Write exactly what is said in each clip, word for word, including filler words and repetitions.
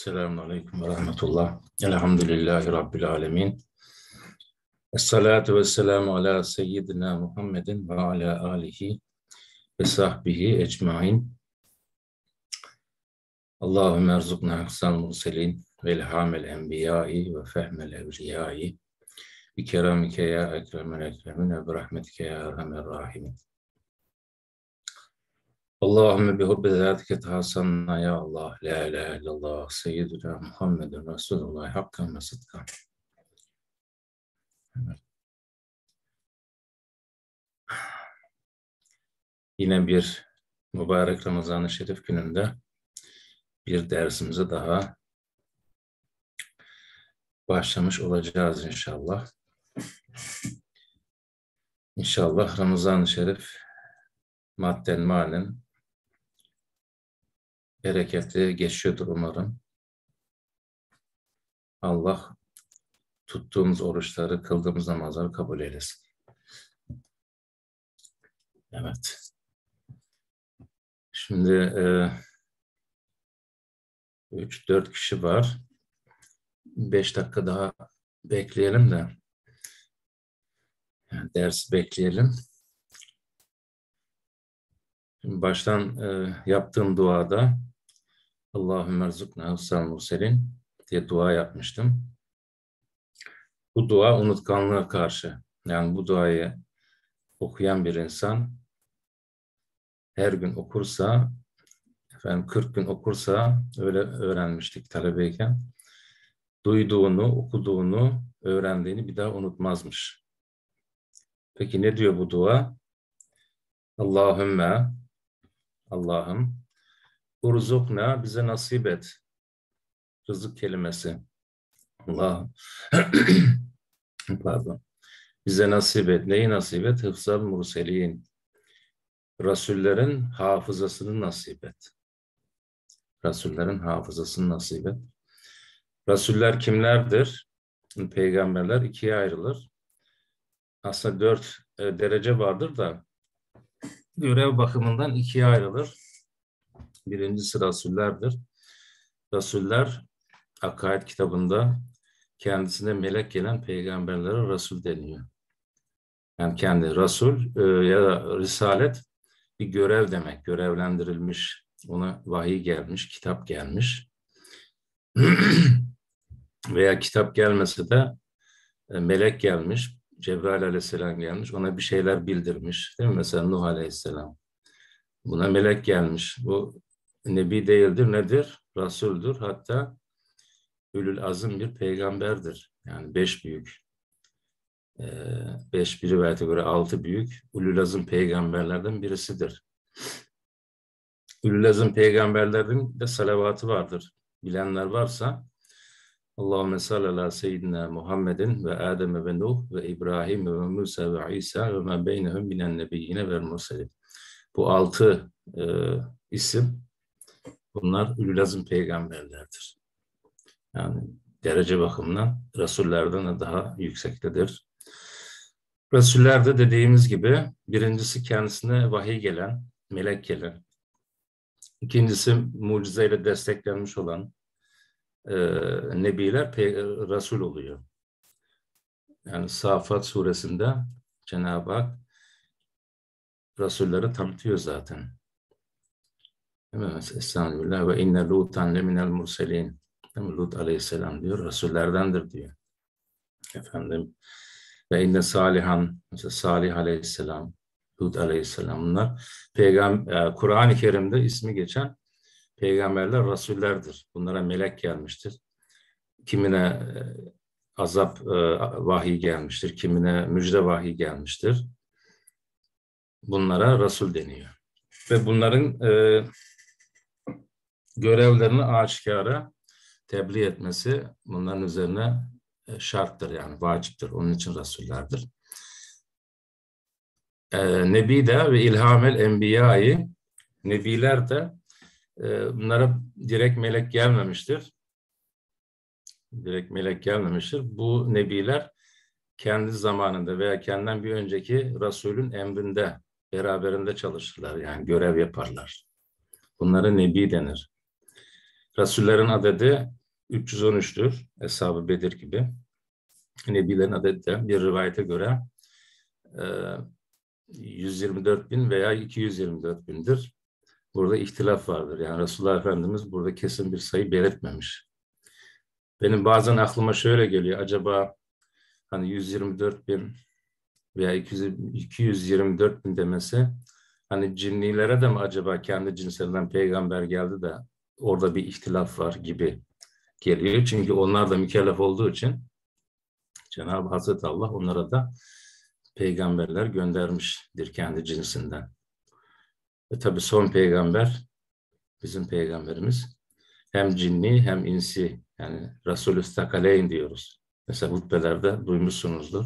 Esselamu Aleyküm ve Rahmetullah. Elhamdülillahi Rabbil Alemin. Esselatu vesselamu ala seyyidina Muhammedin ve ala alihi ve sahbihi ecmain. Allahümme erzukna hıfzal murselin ve ilhamel enbiyai ve fehmel evliyai bi keramike ya ekremel ekremin ve rahmetike ya erhamer rahimin. Allahümme bi hubbi zâtike tahasanna ya Allah, la ilahe illallah, seyyidina Muhammedun Resulullah, hakkan ve sıdkan. Evet. Yine bir mübarek Ramazan-ı Şerif gününde bir dersimize daha başlamış olacağız inşallah. İnşallah Ramazan-ı Şerif madden manen bereketli geçiyordur umarım. Allah tuttuğumuz oruçları, kıldığımız namazları kabul eylesin. Evet. Şimdi e, üç dört kişi var. beş dakika daha bekleyelim de yani dersi bekleyelim. Şimdi baştan e, yaptığım duada Allahümme erzukna hıfzal murselin diye dua yapmıştım. Bu dua unutkanlığa karşı. Yani bu duayı okuyan bir insan her gün okursa, efendim kırk gün okursa, öyle öğrenmiştik talebeyken, duyduğunu, okuduğunu, öğrendiğini bir daha unutmazmış. Peki ne diyor bu dua? Allahümme, Allah'ım, urzukna, bize nasip et. Rızık kelimesi. Allah, pardon. Bize nasip et. Neyi nasip et? Hıfzal murselin. Rasullerin hafızasını nasip et. Rasullerin hafızasını nasip et. Rasuller kimlerdir? Peygamberler ikiye ayrılır. Aslında dört e, derece vardır da görev bakımından ikiye ayrılır. Birincisi Rasullerdir. Rasuller, Akaid kitabında kendisine melek gelen peygamberlere Rasul deniyor. Yani kendi Rasul e, ya da Risalet bir görev demek. Görevlendirilmiş, ona vahiy gelmiş, kitap gelmiş. Veya kitap gelmese de e, melek gelmiş, Cebrail aleyhisselam gelmiş, ona bir şeyler bildirmiş. Değil mi? Mesela Nuh aleyhisselam. Buna melek gelmiş. Bu nebi değildir, nedir? Rasuldür. Hatta Ülül Azim bir peygamberdir. Yani beş büyük. E, beş bir rivayete göre altı büyük. Ülül Azim peygamberlerden birisidir. Ülül Azim peygamberlerin de salavatı vardır. Bilenler varsa Allahümme salli ala seyyidina Muhammedin ve Adem ve Nuh ve İbrahim ve Musa ve İsa ve men beynehum minen nebiyyine ve murselin. Bu altı e, isim, bunlar Ülül Azim peygamberlerdir. Yani derece bakımından Resullerden de daha yüksektedir. Resullerde dediğimiz gibi birincisi kendisine vahiy gelen, melek gelen. İkincisi mucizeyle desteklenmiş olan e, nebiler pe- Resul oluyor. Yani Safat suresinde Cenab-ı Hak Resulleri tanıtıyor zaten. Estağfirullah ve inne Lutan leminel murselin. Lut aleyhisselam diyor, Resullerdendir diyor. Efendim ve inne Salihan, mesela Salih aleyhisselam, Lut aleyhisselam, bunlar peygamber, Kur'an-ı Kerim'de ismi geçen peygamberler Resullerdir. Bunlara melek gelmiştir. Kimine azap e, vahiy gelmiştir, kimine müjde vahiy gelmiştir. Bunlara Resul deniyor. Ve bunların e, görevlerini aşikara tebliğ etmesi bunların üzerine e, şarttır, yani vaciptir. Onun için Resullerdir. E, Nebi de ve ilhamel enbiyayı, nebiler de e, bunlara direkt melek gelmemiştir. Direkt melek gelmemiştir. Bu nebiler kendi zamanında veya kendinden bir önceki Resulün emrinde, beraberinde çalışırlar. Yani görev yaparlar. Bunlara nebi denir. Resullerin adedi üç yüz on üçtür. Eshab-ı Bedir gibi. Nebilerin adedi de bir rivayete göre yüz yirmi dört bin veya iki yüz yirmi dört bindir. Burada ihtilaf vardır. Yani Resulullah Efendimiz burada kesin bir sayı belirtmemiş. Benim bazen aklıma şöyle geliyor. Acaba hani yüz yirmi dört bin veya iki yüz yirmi dört bin demesi hani cinnilere de mi acaba kendi cinslerinden peygamber geldi de orada bir ihtilaf var gibi geliyor. Çünkü onlar da mükellef olduğu için Cenab-ı Hazreti Allah onlara da peygamberler göndermiştir kendi cinsinden. Ve tabii son peygamber bizim peygamberimiz hem cinni hem insi, yani Resulü Stakaleyn diyoruz. Mesela hutbelerde duymuşsunuzdur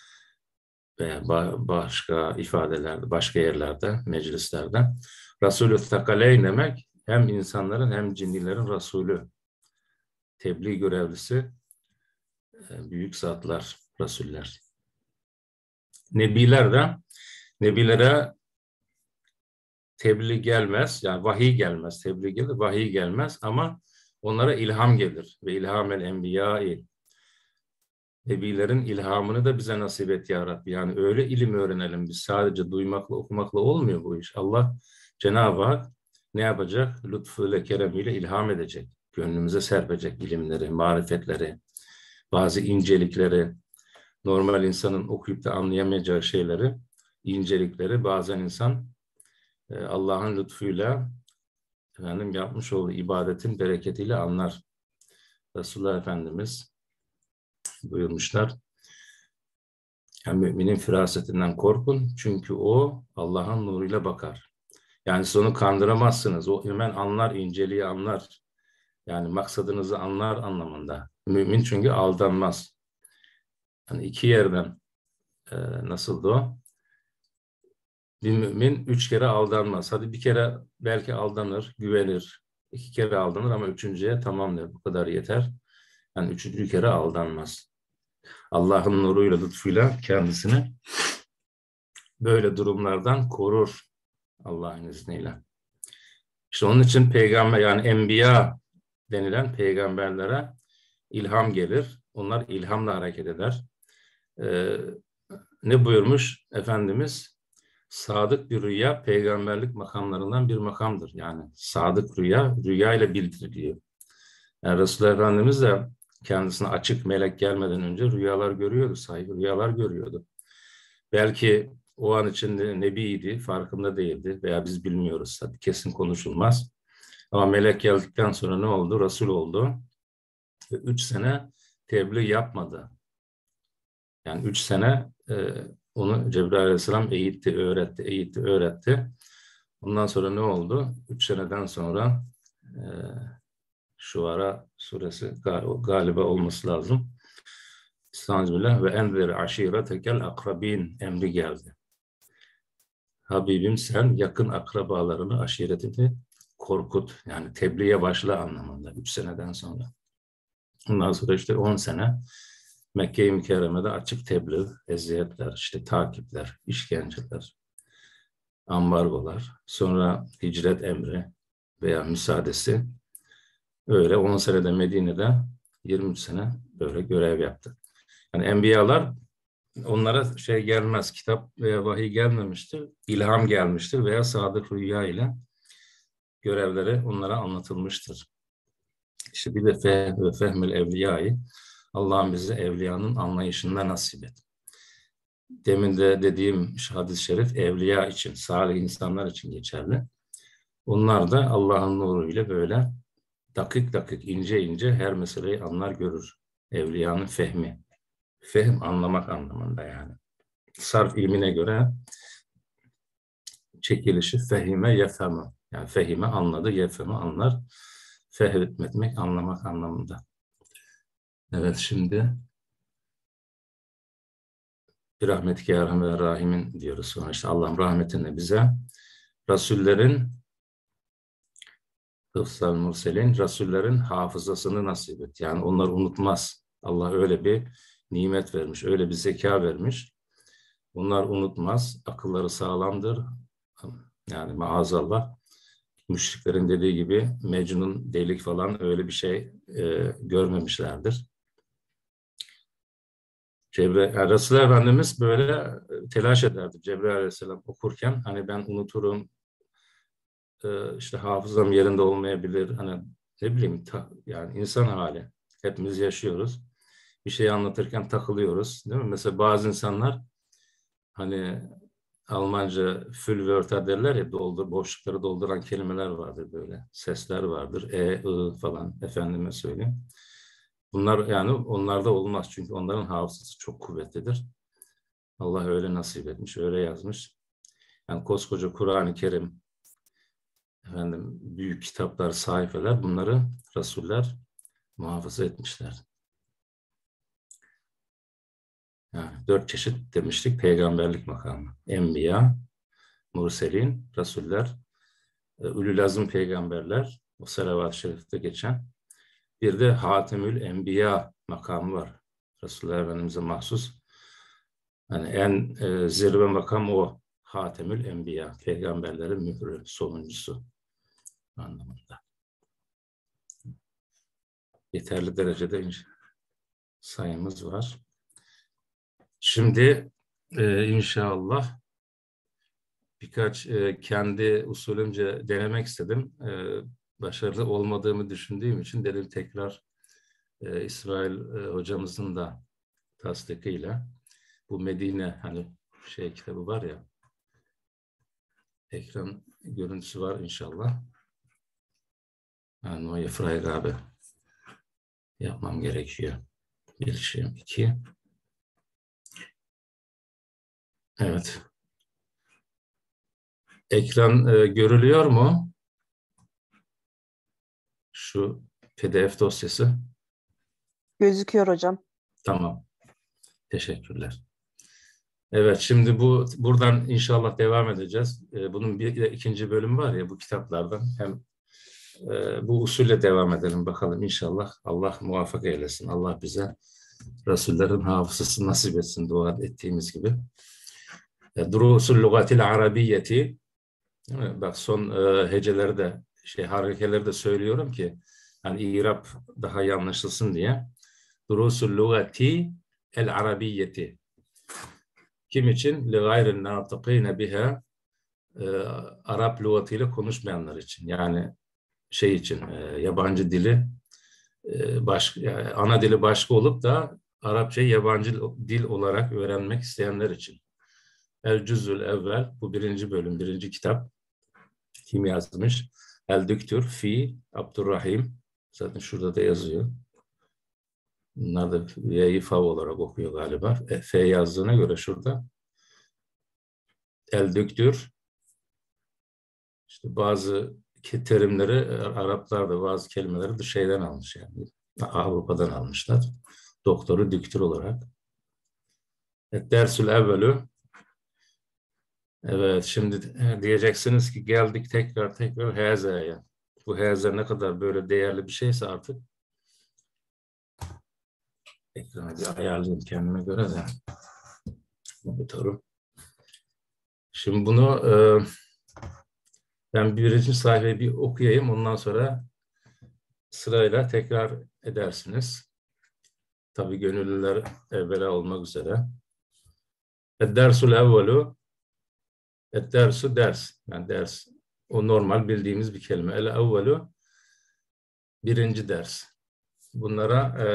veya başka ifadelerde, başka yerlerde, meclislerde. Resulü Stakaleyn demek hem insanların hem cinnilerin Resulü, tebliğ görevlisi, büyük zatlar, Resuller. Nebiler de, nebilere tebliğ gelmez, yani vahiy gelmez, tebliğ gelir, vahiy gelmez ama onlara ilham gelir. Ve ilhamel enbiyai, nebilerin ilhamını da bize nasip et ya Rabbi. Yani öyle ilim öğrenelim biz, sadece duymakla, okumakla olmuyor bu iş. Allah, Cenab-ı Hak ne yapacak? Lütfuyla, keremiyle ilham edecek. Gönlümüze serpecek ilimleri, marifetleri, bazı incelikleri, normal insanın okuyup da anlayamayacağı şeyleri, incelikleri bazen insan Allah'ın lütfuyla efendim yapmış olduğu ibadetin bereketiyle anlar. Resulullah Efendimiz buyurmuşlar. Yani müminin firasetinden korkun çünkü o Allah'ın nuruyla bakar. Yani siz onu kandıramazsınız. O hemen anlar, inceliği anlar. Yani maksadınızı anlar anlamında. Mümin çünkü aldanmaz. Yani iki yerden e, nasıldı o? Bir mümin üç kere aldanmaz. Hadi bir kere belki aldanır, güvenir. İki kere aldanır ama üçüncüye tamam der. Bu kadar yeter. Yani üçüncü kere aldanmaz. Allah'ın nuruyla, lütfuyla kendisini böyle durumlardan korur Allah'ın izniyle. İşte onun için peygamber, yani enbiya denilen peygamberlere ilham gelir. Onlar ilhamla hareket eder. Ee, ne buyurmuş Efendimiz? Sadık bir rüya peygamberlik makamlarından bir makamdır. Yani sadık rüya, rüya ile bildiriliyor. Yani Resulullah Efendimiz de kendisine açık melek gelmeden önce rüyalar görüyordu, sahibi rüyalar görüyordu. Belki o an içinde nebiydi, farkında değildi veya biz bilmiyoruz. Tabii kesin konuşulmaz. Ama melek geldikten sonra ne oldu? Resul oldu. Ve üç sene tebliğ yapmadı. Yani üç sene e, onu Cebrail Aleyhisselam eğitti, öğretti, eğitti, öğretti. Ondan sonra ne oldu? Üç seneden sonra e, Şuara suresi galiba olması lazım. Estağfirullah ve enzir aşiretekel akrabin emri geldi. Habibim sen yakın akrabalarını, aşiretini korkut. Yani tebliğe başla anlamında üç seneden sonra. Ondan sonra işte on sene Mekke-i Mükerreme'de açık tebliğ, eziyetler, işte takipler, işkenceler, ambargolar, sonra hicret emri veya müsaadesi. Öyle on senede Medine'de yirmi sene böyle görev yaptı. Yani enbiyalar, onlara şey gelmez, kitap veya vahiy gelmemiştir, ilham gelmiştir veya sadık rüya ile görevleri onlara anlatılmıştır. İşte bir de fe ve fehmül evliyayı, Allah'ın bize evliyanın anlayışında nasip et. Demin de dediğim hadis-i şerif evliya için, salih insanlar için geçerli. Onlar da Allah'ın nuruyla böyle dakik dakik, ince ince her meseleyi anlar görür. Evliyanın fehmi. Fehm anlamak anlamında yani. Sarf ilmine göre çekilişi fehime yefhemu. Yani fehime anladı, yefhemu anlar. Fehmetmek, anlamak anlamında. Evet, şimdi bir rahmetike yarham ve rahimin diyoruz. Sonra işte Allah'ın rahmetine bize Resullerin Hıfzal Murselin, Resullerin hafızasını nasip et. Yani onları unutmaz. Allah öyle bir nimet vermiş, öyle bir zeka vermiş. Onlar unutmaz, akılları sağlamdır. Yani maazallah müşriklerin dediği gibi Mecnun, delik falan öyle bir şey e, görmemişlerdir. Cebrail, yani Resulullah Efendimiz böyle telaş ederdi Cebrail Aleyhisselam okurken. Hani ben unuturum, e, işte hafızam yerinde olmayabilir. Hani ne bileyim ta, yani insan hali. Hepimiz yaşıyoruz. Bir şey anlatırken takılıyoruz, değil mi? Mesela bazı insanlar hani Almanca Füllwörter derler ya, doldur, boşlukları dolduran kelimeler vardır böyle. Sesler vardır. E, I falan efendime söyleyeyim. Bunlar yani onlarda olmaz çünkü onların hafızası çok kuvvetlidir. Allah öyle nasip etmiş, öyle yazmış. Yani koskoca Kur'an-ı Kerim, efendim büyük kitaplar, sayfeler bunları Resuller muhafaza etmişler. Yani dört çeşit demiştik peygamberlik makamı. Enbiya, Murselin, Resuller, Ulul Azm peygamberler, o salavat-ı şerifte geçen. Bir de Hatemül Enbiya makamı var. Resulullah Efendimiz'e mahsus. Yani en e, zirve makam o. Hatemül Enbiya, peygamberlerin mührü, sonuncusu anlamında. Yeterli derecede sayımız var. Şimdi e, inşallah birkaç e, kendi usulümce denemek istedim. E, başarılı olmadığımı düşündüğüm için dedim tekrar e, İsrail e, hocamızın da tasdikiyle bu Medine hani şey kitabı var ya, ekran görüntüsü var inşallah. Yani o Efrail abi yapmam gerekiyor. Bir şey, iki. Evet. Ekran e, görülüyor mu? Şu P D F dosyası. Gözüküyor hocam. Tamam. Teşekkürler. Evet, şimdi bu buradan inşallah devam edeceğiz. E, bunun bir de ikinci bölümü var ya bu kitaplardan. Hem e, bu usulle devam edelim bakalım inşallah. Allah muvaffak eylesin. Allah bize Resullerin hafızasını nasip etsin dua ettiğimiz gibi. E, Durusul lugatil arabiyyeti. Bak son e, heceleri de şey harekeleri de söylüyorum ki hani İrab daha iyi anlaşılsın diye. Durusul lugati el arabiyyeti. Kim için? لِغَيْرِ النَّاطِقِينَ biha, e, Arap lügatıyla konuşmayanlar için. Yani şey için, e, yabancı dili e, baş, yani ana dili başka olup da Arapçayı yabancı dil olarak öğrenmek isteyenler için. El Cüzül Evvel, bu birinci bölüm, birinci kitap. Kim yazmış? El Düktür Fi Abdurrahim. Zaten şurada da yazıyor. Bunlar da Y'yi Fav olarak okuyor galiba. E, F yazdığına göre şurada. El Düktür. İşte bazı terimleri Araplar da bazı kelimeleri de şeyden almış yani. Avrupa'dan almışlar. Doktoru düktür olarak. Et dersül evvelü. Evet, şimdi diyeceksiniz ki geldik tekrar tekrar hezeye. Bu heze ne kadar böyle değerli bir şeyse artık ekranı bir ayarlayayım kendime göre de. Monitörüm. Şimdi bunu e, ben birinci sayfayı bir okuyayım. Ondan sonra sırayla tekrar edersiniz. Tabii gönüllüler evvela olmak üzere. Dersul evvelu, dersu ders. Yani ders. O normal bildiğimiz bir kelime. El evvelu, birinci ders. Bunlara e,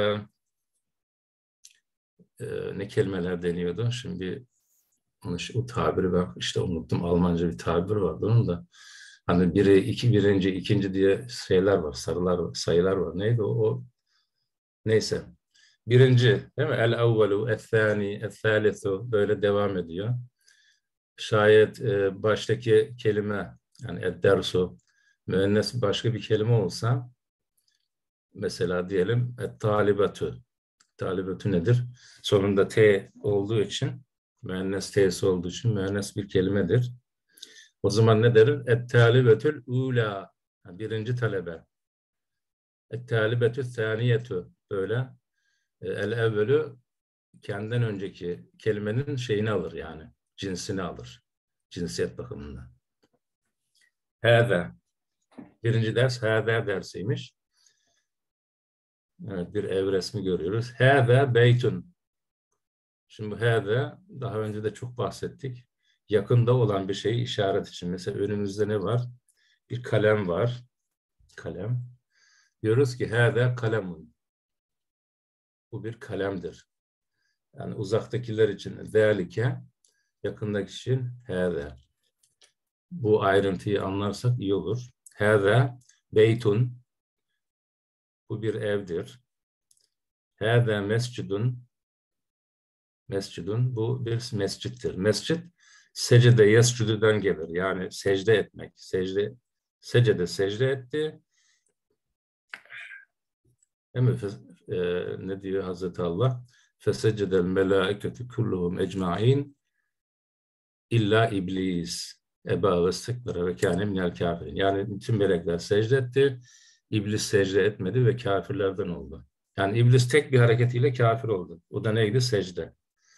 e, ne kelimeler deniyordu? Şimdi onu, o tabiri ben işte unuttum. Almanca bir tabir vardı onun da. Hani biri, iki, birinci, ikinci diye şeyler var, sarılar, sayılar var. Neydi o? o neyse. Birinci, değil mi? El evvelu, el thani, el thalithu böyle devam ediyor. Şayet e, baştaki kelime yani ed-dersu müennes başka bir kelime olsa mesela diyelim et-talibetü. Talibetü nedir? Sonunda T olduğu için müennes T'si olduğu için müennes bir kelimedir. O zaman ne derim? Et-talibetül ula. Birinci talebe. Et-talibetü thaniyetü. Böyle e, el-evvelü kendinden önceki kelimenin şeyini alır yani. Cinsini alır. Cinsiyet bakımından. Hâze. Birinci ders hâzâ dersiymiş. Evet, bir ev resmi görüyoruz. Hâzâ beytun. Şimdi bu hâzâ daha önce de çok bahsettik. Yakında olan bir şeyi işaret için. Mesela önümüzde ne var? Bir kalem var. Kalem. Diyoruz ki hâzâ kalemun. Bu bir kalemdir. Yani uzaktakiler için zâlike, yakındaki için hâzâ. Bu ayrıntıyı anlarsak iyi olur. Hâzâ beytun. Bu bir evdir. Hâzâ mescidun. Mescidun. Bu bir mescittir. Mescit, secde yescudüden gelir. Yani secde etmek. Secde, secde secde etti. Değil mi? E, ne diyor Hazreti Allah? Fesecedel melâiketü kulluhum ecmaîn illa iblis. Eba ve stekbere ve kâne minel kâfirin. Yani bütün melekler secde etti. İblis secde etmedi ve kafirlerden oldu. Yani iblis tek bir hareketiyle kafir oldu. O da neydi? Secde.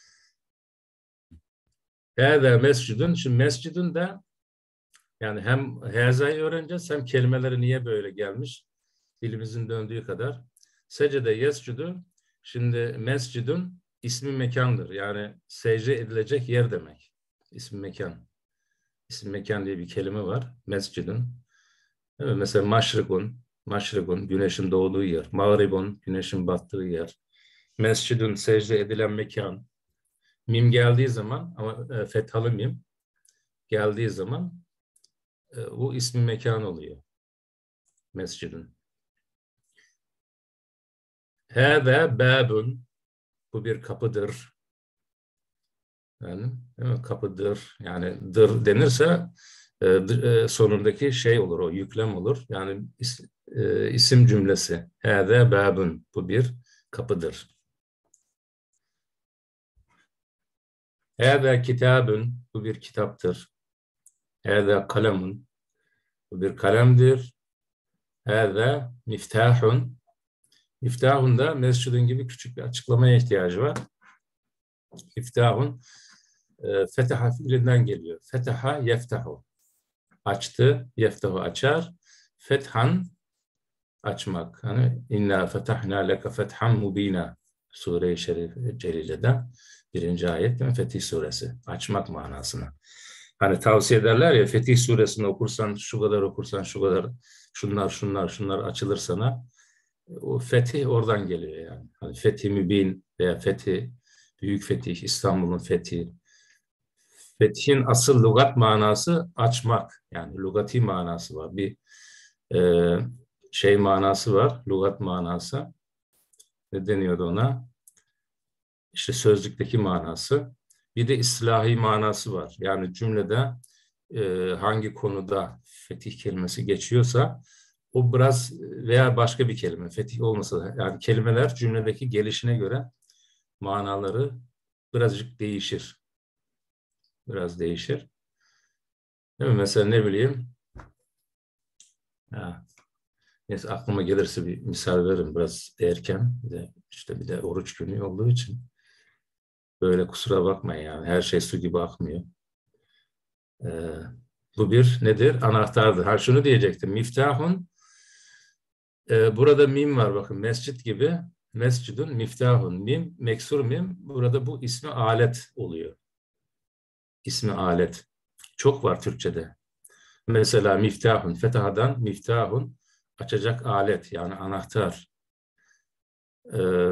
Hâzâ mescidun. Şimdi mescidun da yani hem hâzâ'yı öğreneceğiz hem kelimeleri niye böyle gelmiş dilimizin döndüğü kadar. Secde yescudu. Şimdi mescidun ismi mekandır. Yani secde edilecek yer demek. İsmi mekan. İsmi mekan diye bir kelime var. Mescidun. Evet, mesela maşrikun. Maşrikun güneşin doğduğu yer. Mağribun güneşin battığı yer. Mescidun secde edilen mekan. Mim geldiği zaman ama e, fethalı mim geldiği zaman e, bu ismi mekan oluyor. Mescidun. Hâzâ bâbun. Bu bir kapıdır. Yani değil mi? Kapıdır. Yani dır denirse e, dır, e, sonundaki şey olur, o yüklem olur. Yani is, e, isim cümlesi. Hâzâ bâbun. Bu bir kapıdır. Hâzâ kitâbun. Bu bir kitaptır. Hâzâ kalemun. Bu bir kalemdir. Hâzâ miftâhun. Miftâhun da mescidin gibi küçük bir açıklamaya ihtiyacı var. Miftâhun e, fetaha fiilinden geliyor. Fetaha yeftahu. Açtı, yeftahu açar. Fethan açmak. Hani inna fetahna leke fethan mubina. Sure-i Şerif Celile'de birinci ayet değil mi? Fetih suresi. Açmak manasına. Hani tavsiye ederler ya Fetih suresini okursan, şu kadar okursan, şu kadar, şunlar, şunlar, şunlar açılır sana. O fetih oradan geliyor yani. Hani Fetih Mübin veya Fetih, Büyük Fetih, İstanbul'un fethi. Fethin asıl lügat manası açmak. Yani lügati manası var. Bir e, şey manası var. Lügat manası. Ne deniyordu ona? İşte sözlükteki manası. Bir de istilahi manası var. Yani cümlede e, hangi konuda fetih kelimesi geçiyorsa o biraz veya başka bir kelime fetih olmasa da yani kelimeler cümledeki gelişine göre manaları birazcık değişir. Biraz değişir. Değil mi? Mesela ne bileyim ha, neyse aklıma gelirse bir misal veririm biraz erken. Bir de işte bir de oruç günü olduğu için böyle kusura bakmayın yani her şey su gibi akmıyor. Ee, bu bir nedir? Anahtardır. Ha şunu diyecektim. Miftahun e, burada mim var bakın mescit gibi. Mescidun miftahun mim meksur mim. Burada bu ismi alet oluyor. İsmi alet. Çok var Türkçe'de. Mesela miftahun fetahadan miftahun açacak alet yani anahtar. Ee,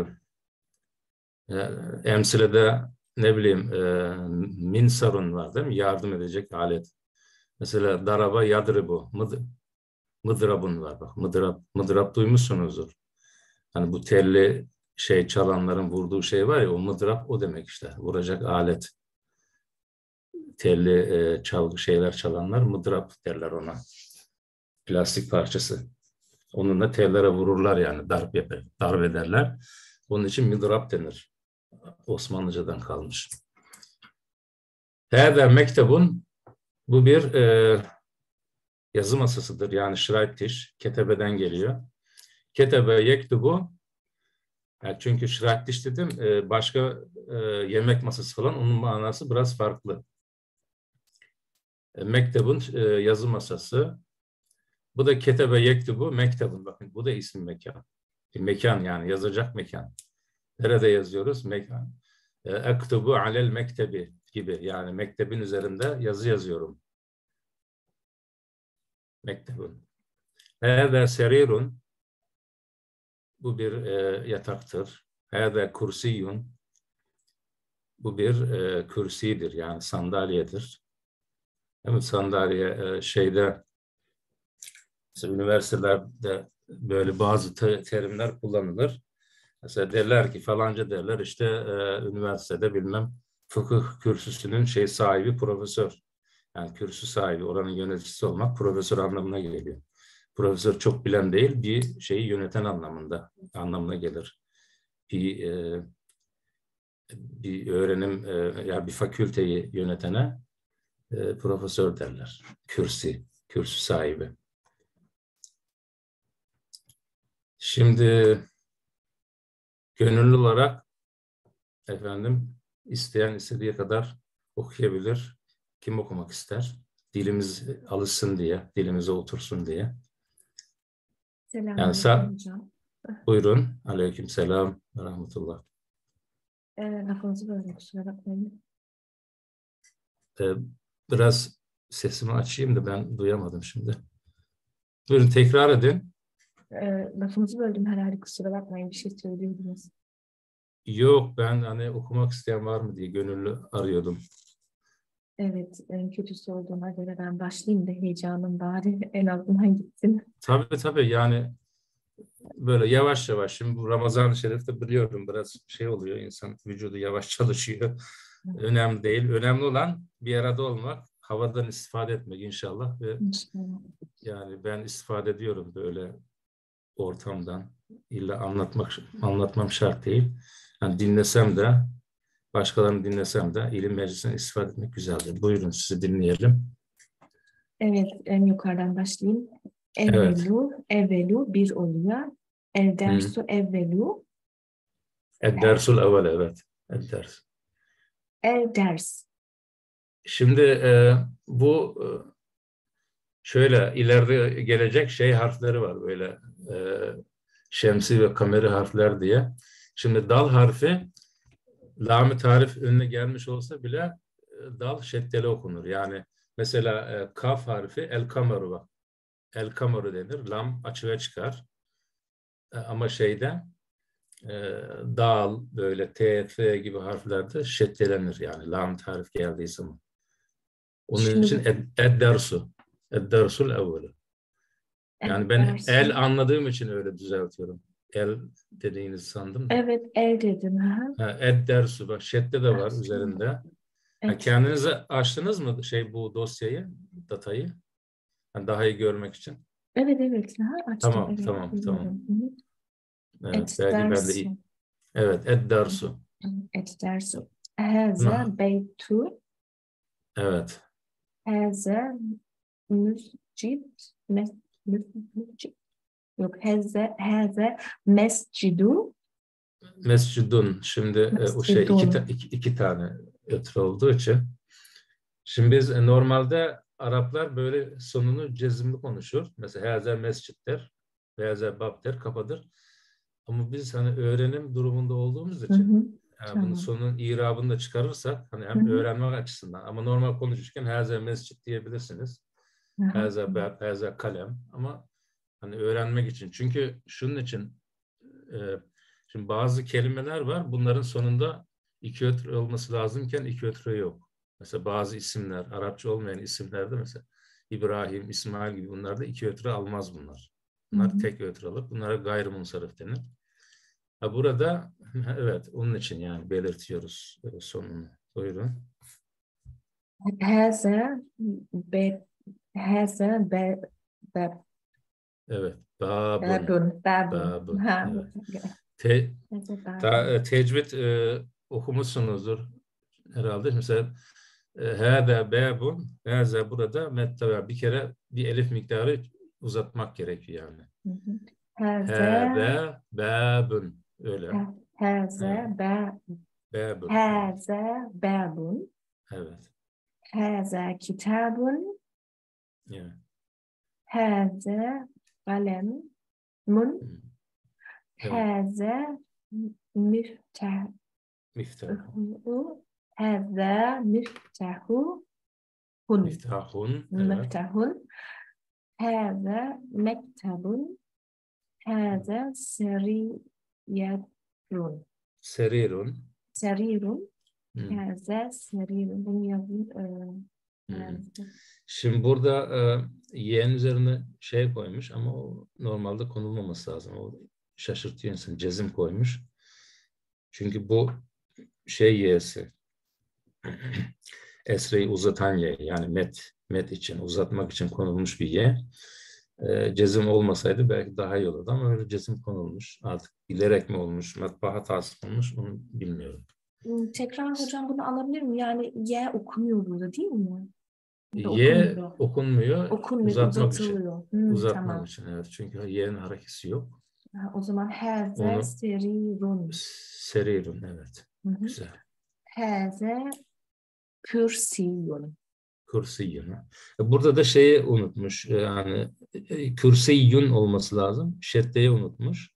emsilede ne bileyim e, minsarun var değil mi? Yardım edecek alet. Mesela daraba yadribu. Mıd mıdrabun var bak. Mıdrab, mıdrab duymuşsunuzdur. Hani bu telli şey çalanların vurduğu şey var ya o mıdrab o demek işte. Vuracak alet. Telli e, çalgı şeyler çalanlar mıdrab derler ona. Plastik parçası. Onunla tellere vururlar yani darp yapar, darp ederler. Onun için mıdrab denir. Osmanlıcadan kalmış. Hâzâ mektebun bu bir e, yazı masasıdır. Yani Schreibtisch, ketebeden geliyor. Ketebe yektubu yani çünkü Schreibtisch dedim e, başka e, yemek masası falan onun manası biraz farklı. E, mektebun e, yazı masası. Bu da ketebe yektubu mektebun. Bakın bu da isim mekan. Bir mekan yani yazacak mekan. Nerede yazıyoruz? Mekan. Ektubu alel mektebi gibi. Yani mektebin üzerinde yazı yazıyorum. Mektebun. Hâzâ serirun. Bu bir e, yataktır. Hâzâ kursiyun. Bu bir e, kürsidir yani sandalyedir. Değil mi? Sandalye e, şeyde mesela üniversitelerde böyle bazı te- terimler kullanılır. Mesela derler ki falanca derler işte e, üniversitede bilmem fıkıh kürsüsünün şey sahibi profesör. Yani kürsü sahibi, oranın yöneticisi olmak profesör anlamına geliyor. Profesör çok bilen değil, bir şeyi yöneten anlamında anlamına gelir. Bir e, bir öğrenim e, yani bir fakülteyi yönetene e, profesör derler. Kürsü, kürsü sahibi. Şimdi gönüllü olarak efendim isteyen istediği kadar okuyabilir. Kim okumak ister? Dilimiz alışsın diye, dilimize otursun diye. Yani Selamünaleyküm sa hocam. buyurun. Aleykümselam ve rahmetullah. Ee, lafınızı böldüm, kusura bakmayın. Ee, biraz sesimi açayım da ben duyamadım şimdi. Buyurun tekrar edin. Ee, lafınızı böldüm herhalde, kusura bakmayın, bir şey söylüyordunuz. Yok ben hani okumak isteyen var mı diye gönüllü arıyordum. Evet, en kötüsü olduğuna göre ben başlayayım da heyecanım bari en azından gitsin. Tabii tabii yani böyle yavaş yavaş şimdi bu Ramazan-ı Şerif'te biliyorum biraz şey oluyor insan vücudu yavaş çalışıyor. Önemli değil. Önemli olan bir arada olmak, havadan istifade etmek inşallah ve İnşallah. yani ben istifade ediyorum böyle ortamdan. İlla anlatmak anlatmam şart değil. Yani dinlesem de başkalarını dinlesem de ilim meclisinden istifade etmek güzeldir. Buyurun sizi dinleyelim. Evet, en yukarıdan başlayayım. Evet. Evvelu, evvelu bir oluyor. El dersu evvelu, Ed-dersul evvel evet. Ed-ders. el ders. Şimdi e, bu e, şöyle ileride gelecek şey harfleri var böyle e, şemsi ve kameri harfler diye. Şimdi dal harfi lam-ı tarif önüne gelmiş olsa bile e, dal şeddeli okunur. Yani mesela e, kaf harfi el kameru var. El kameru denir. Lam açığa çıkar. E, ama şeyde e, dal böyle t, f gibi harflerde şeddelenir. Yani lam tarif geldiği zaman. Onun Şimdi için ed, ed-dersu. Ed-dersul evvelu. el Yani ben dersu. el anladığım için öyle düzeltiyorum. El dediğinizi sandım da. Evet, el dedim. Ha. Ha, ed-dersu bak şedde de var Dersu. üzerinde. Ha, Evet. kendinize açtınız mı şey bu dosyayı, datayı? Yani daha iyi görmek için. Evet, evet. Ha, açtım. Tamam, Evet, tamam, tamam. biliyorum. Hı hı. Evet, Et belki ben de dersu. iyi. Evet, ed-dersu. Et dersu. Hâze Nah, beytu. evet. Hâze müscid. Mes, müscid. Yok. Hâze, hâze mescidu. Mescidun. Şimdi e, o şey iki, ta- Mescidun. iki, iki tane ötürü olduğu için. Şimdi biz e, normalde Araplar böyle sonunu cezimli konuşur. Mesela haza mescid der, haza bab der, kapadır. Ama biz hani öğrenim durumunda olduğumuz Hı hı. için yani bunun Tamam. sonunun irabını da çıkarırsak hani Hı hem hı. öğrenmek açısından ama normal konuşurken haza mescid diyebilirsiniz. Aha. Haza bab, haza kalem ama hani öğrenmek için. Çünkü şunun için e, şimdi bazı kelimeler var bunların sonunda iki ötürü olması lazımken iki ötürü yok. Mesela bazı isimler, Arapça olmayan isimlerde mesela İbrahim, İsmail gibi bunlarda iki ötürü almaz bunlar. Hı Bunlar hı. tek ötürü alır. Bunlara gayrimunsarif denir. Ha burada evet onun için yani belirtiyoruz e, sonunu. Buyurun. Hâze be, hâze be, be, Evet. Babun. babun. Babun. Babun. Ha. Evet. Te, Hâze ta, babun. e, tecvid e, okumuşsunuzdur herhalde. Mesela hâzâ bâbun, hâzâ burada metteva. Bir kere bir elif miktarı uzatmak gerekiyor yani. Hı hı. Hâze Hâzâ bâbun. Öyle. Evet. hâze ba, Bâbun. Evet. hâze babun. Evet. Hâze kitabun. Evet. Hâze kalemun. Evet. Hâze miftahu. Miftahu. Hâze miftahu. Hun. Miftahun. Evet. Miftahun. Hâze mektabun. Hâze seriyetun. Serirun. Serirun. Hmm. Hâze serirun. Bunu yazayım. Ee, Hmm. hâze. Şimdi burada e, y'nin üzerine şey koymuş ama o normalde konulmaması lazım. O şaşırtıyor insan. Cezim koymuş. Çünkü bu şey y'si. Esre'yi uzatan y. Yani met, met için, uzatmak için konulmuş bir y. E, cezim olmasaydı belki daha iyi olurdu ama öyle cezim konulmuş. Artık bilerek mi olmuş, matbaa hatası olmuş onu bilmiyorum. Tekrar hocam bunu alabilir miyim? Yani Y okunuyor burada değil mi? Burada Y okunmuyor. okunmuyor, Okunmuyor, uzatmak için. uzatılıyor. Hmm, Uzatmak tamam. için evet. Çünkü y'nin harekesi yok. Ha, o zaman hâze Onu serirun. serirun evet. Hı hı. Güzel. Hâze kürsiyun. Kürsiyyun. Burada da şeyi unutmuş. Yani kürsiyyun olması lazım. Şeddeyi unutmuş.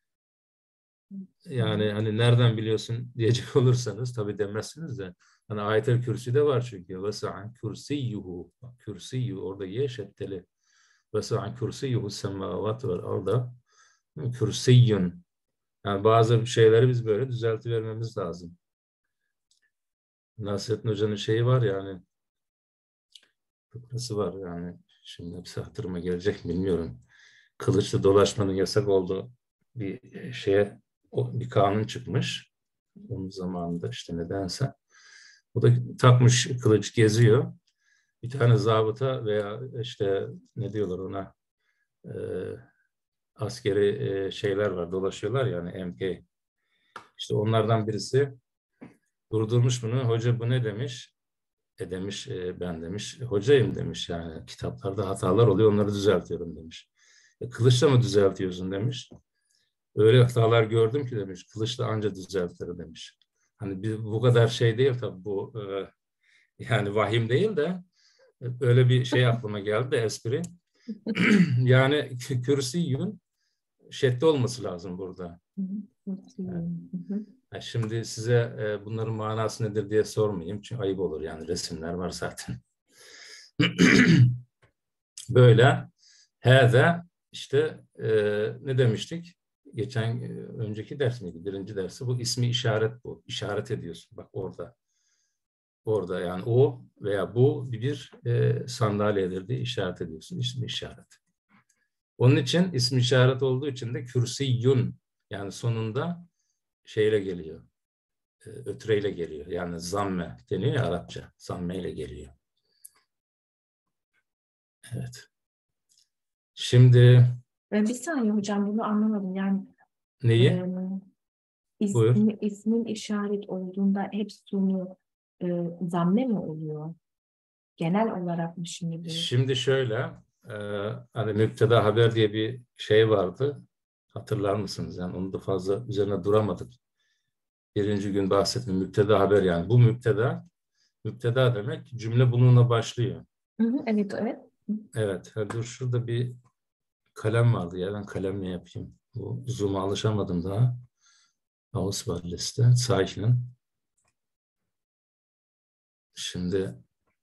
Yani hani nereden biliyorsun diyecek olursanız tabii demezsiniz de hani ayet-el kürsüde var çünkü vesa'an kürsiyyuhu kürsiyyu orada ye şeddeli vesa'an kürsiyyuhu semavat vel arda kürsiyyun yani bazı şeyleri biz böyle düzeltivermemiz lazım. Nasrettin Hoca'nın şeyi var yani fıkrası var yani şimdi hepsi hatırıma gelecek bilmiyorum. Kılıçla dolaşmanın yasak olduğu bir şeye o bir kanun çıkmış. Onun zamanında işte nedense. O da takmış kılıç geziyor. Bir tane zabıta veya işte ne diyorlar ona e, askeri e, şeyler var dolaşıyorlar yani M K. İşte onlardan birisi durdurmuş bunu. Hoca bu ne demiş? E demiş e, ben demiş hocayım demiş yani kitaplarda hatalar oluyor onları düzeltiyorum demiş. E, kılıçla mı düzeltiyorsun demiş. Öyle hatalar gördüm ki demiş kılıçla anca düzeltir demiş. Hani bir, bu kadar şey değil tabii bu e, yani vahim değil de öyle bir şey aklıma geldi de espri. Yani kürsiyün şedde olması lazım burada. Hı hı. Kürsiyun. Hı hı. Yani şimdi size e, bunların manası nedir diye sormayayım çünkü ayıp olur yani resimler var zaten. Böyle hâze işte e, ne demiştik? Geçen e, önceki ders miydi? Birinci dersi bu ismi işaret bu. İşaret ediyorsun. Bak orada. Orada yani o veya bu bir e, sandalyedir diye işaret ediyorsun. İsmi işaret. Onun için ismi işaret olduğu için de kürsiyün yani sonunda şeyle geliyor. E, ötüreyle geliyor. Yani zamme deniyor ya Arapça. Zamme ile geliyor. Evet. Şimdi Ve bir saniye hocam bunu anlamadım. Yani neyi? e, Buyur. ismi, ismin işaret olduğunda hep sonu e, zamme mi oluyor? Genel olarak mı şimdi bu? Şimdi şöyle e, hani müpteda haber diye bir şey vardı. Hatırlar mısınız? Yani onu da fazla üzerine duramadık. Birinci gün bahsettim. Müpteda haber yani. Bu müpteda müpteda demek cümle bununla başlıyor. Hı hı, evet, evet. Evet. Ha, dur şurada bir kalem vardı ya. Ben kalemle yapayım. Bu zoom'a alışamadım daha. Auswahl-Liste. Zeichnen. Şimdi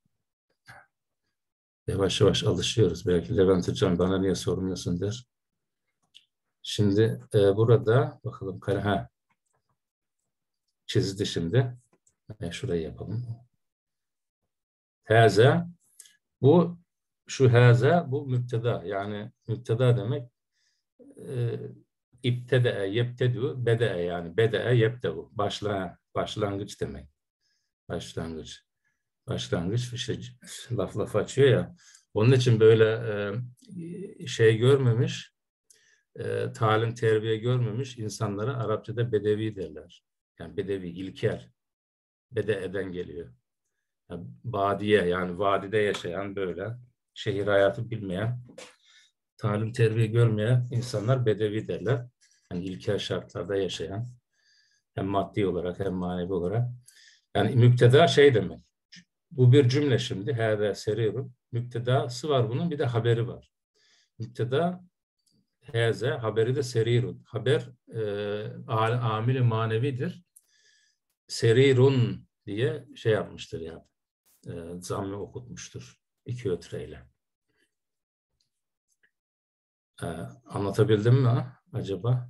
yavaş yavaş alışıyoruz. Belki Levent Hocam bana niye sormuyorsun der. Şimdi e, burada bakalım kalem. Ha, çizdi şimdi. E, şurayı yapalım. Hâze. Bu şu hâze bu müpteda. Yani müpteda demek e, İbtede'e, yebtedü, bede'e yani bede'e, yebte'u. Başla, başlangıç demek. Başlangıç. Başlangıç işte laf laf açıyor ya. Onun için böyle e, şey görmemiş, e, talim terbiye görmemiş insanlara Arapçada bedevi derler. Yani bedevi, ilkel. Bede'eden geliyor. Yani badiye yani vadide yaşayan böyle şehir hayatı bilmeyen, talim terbiye görmeyen insanlar bedevi derler. Yani ilkel şartlarda yaşayan hem maddi olarak hem manevi olarak. Yani müpteda şey demek. Bu bir cümle şimdi. Hâdâ serirun. Müptedası var bunun bir de haberi var. Müpteda heze, haberi de serirun. Haber e, amil-i manevidir. Serirun diye şey yapmıştır yani. E, zamm-ı okutmuştur. İki ötreyle. E, anlatabildim mi acaba?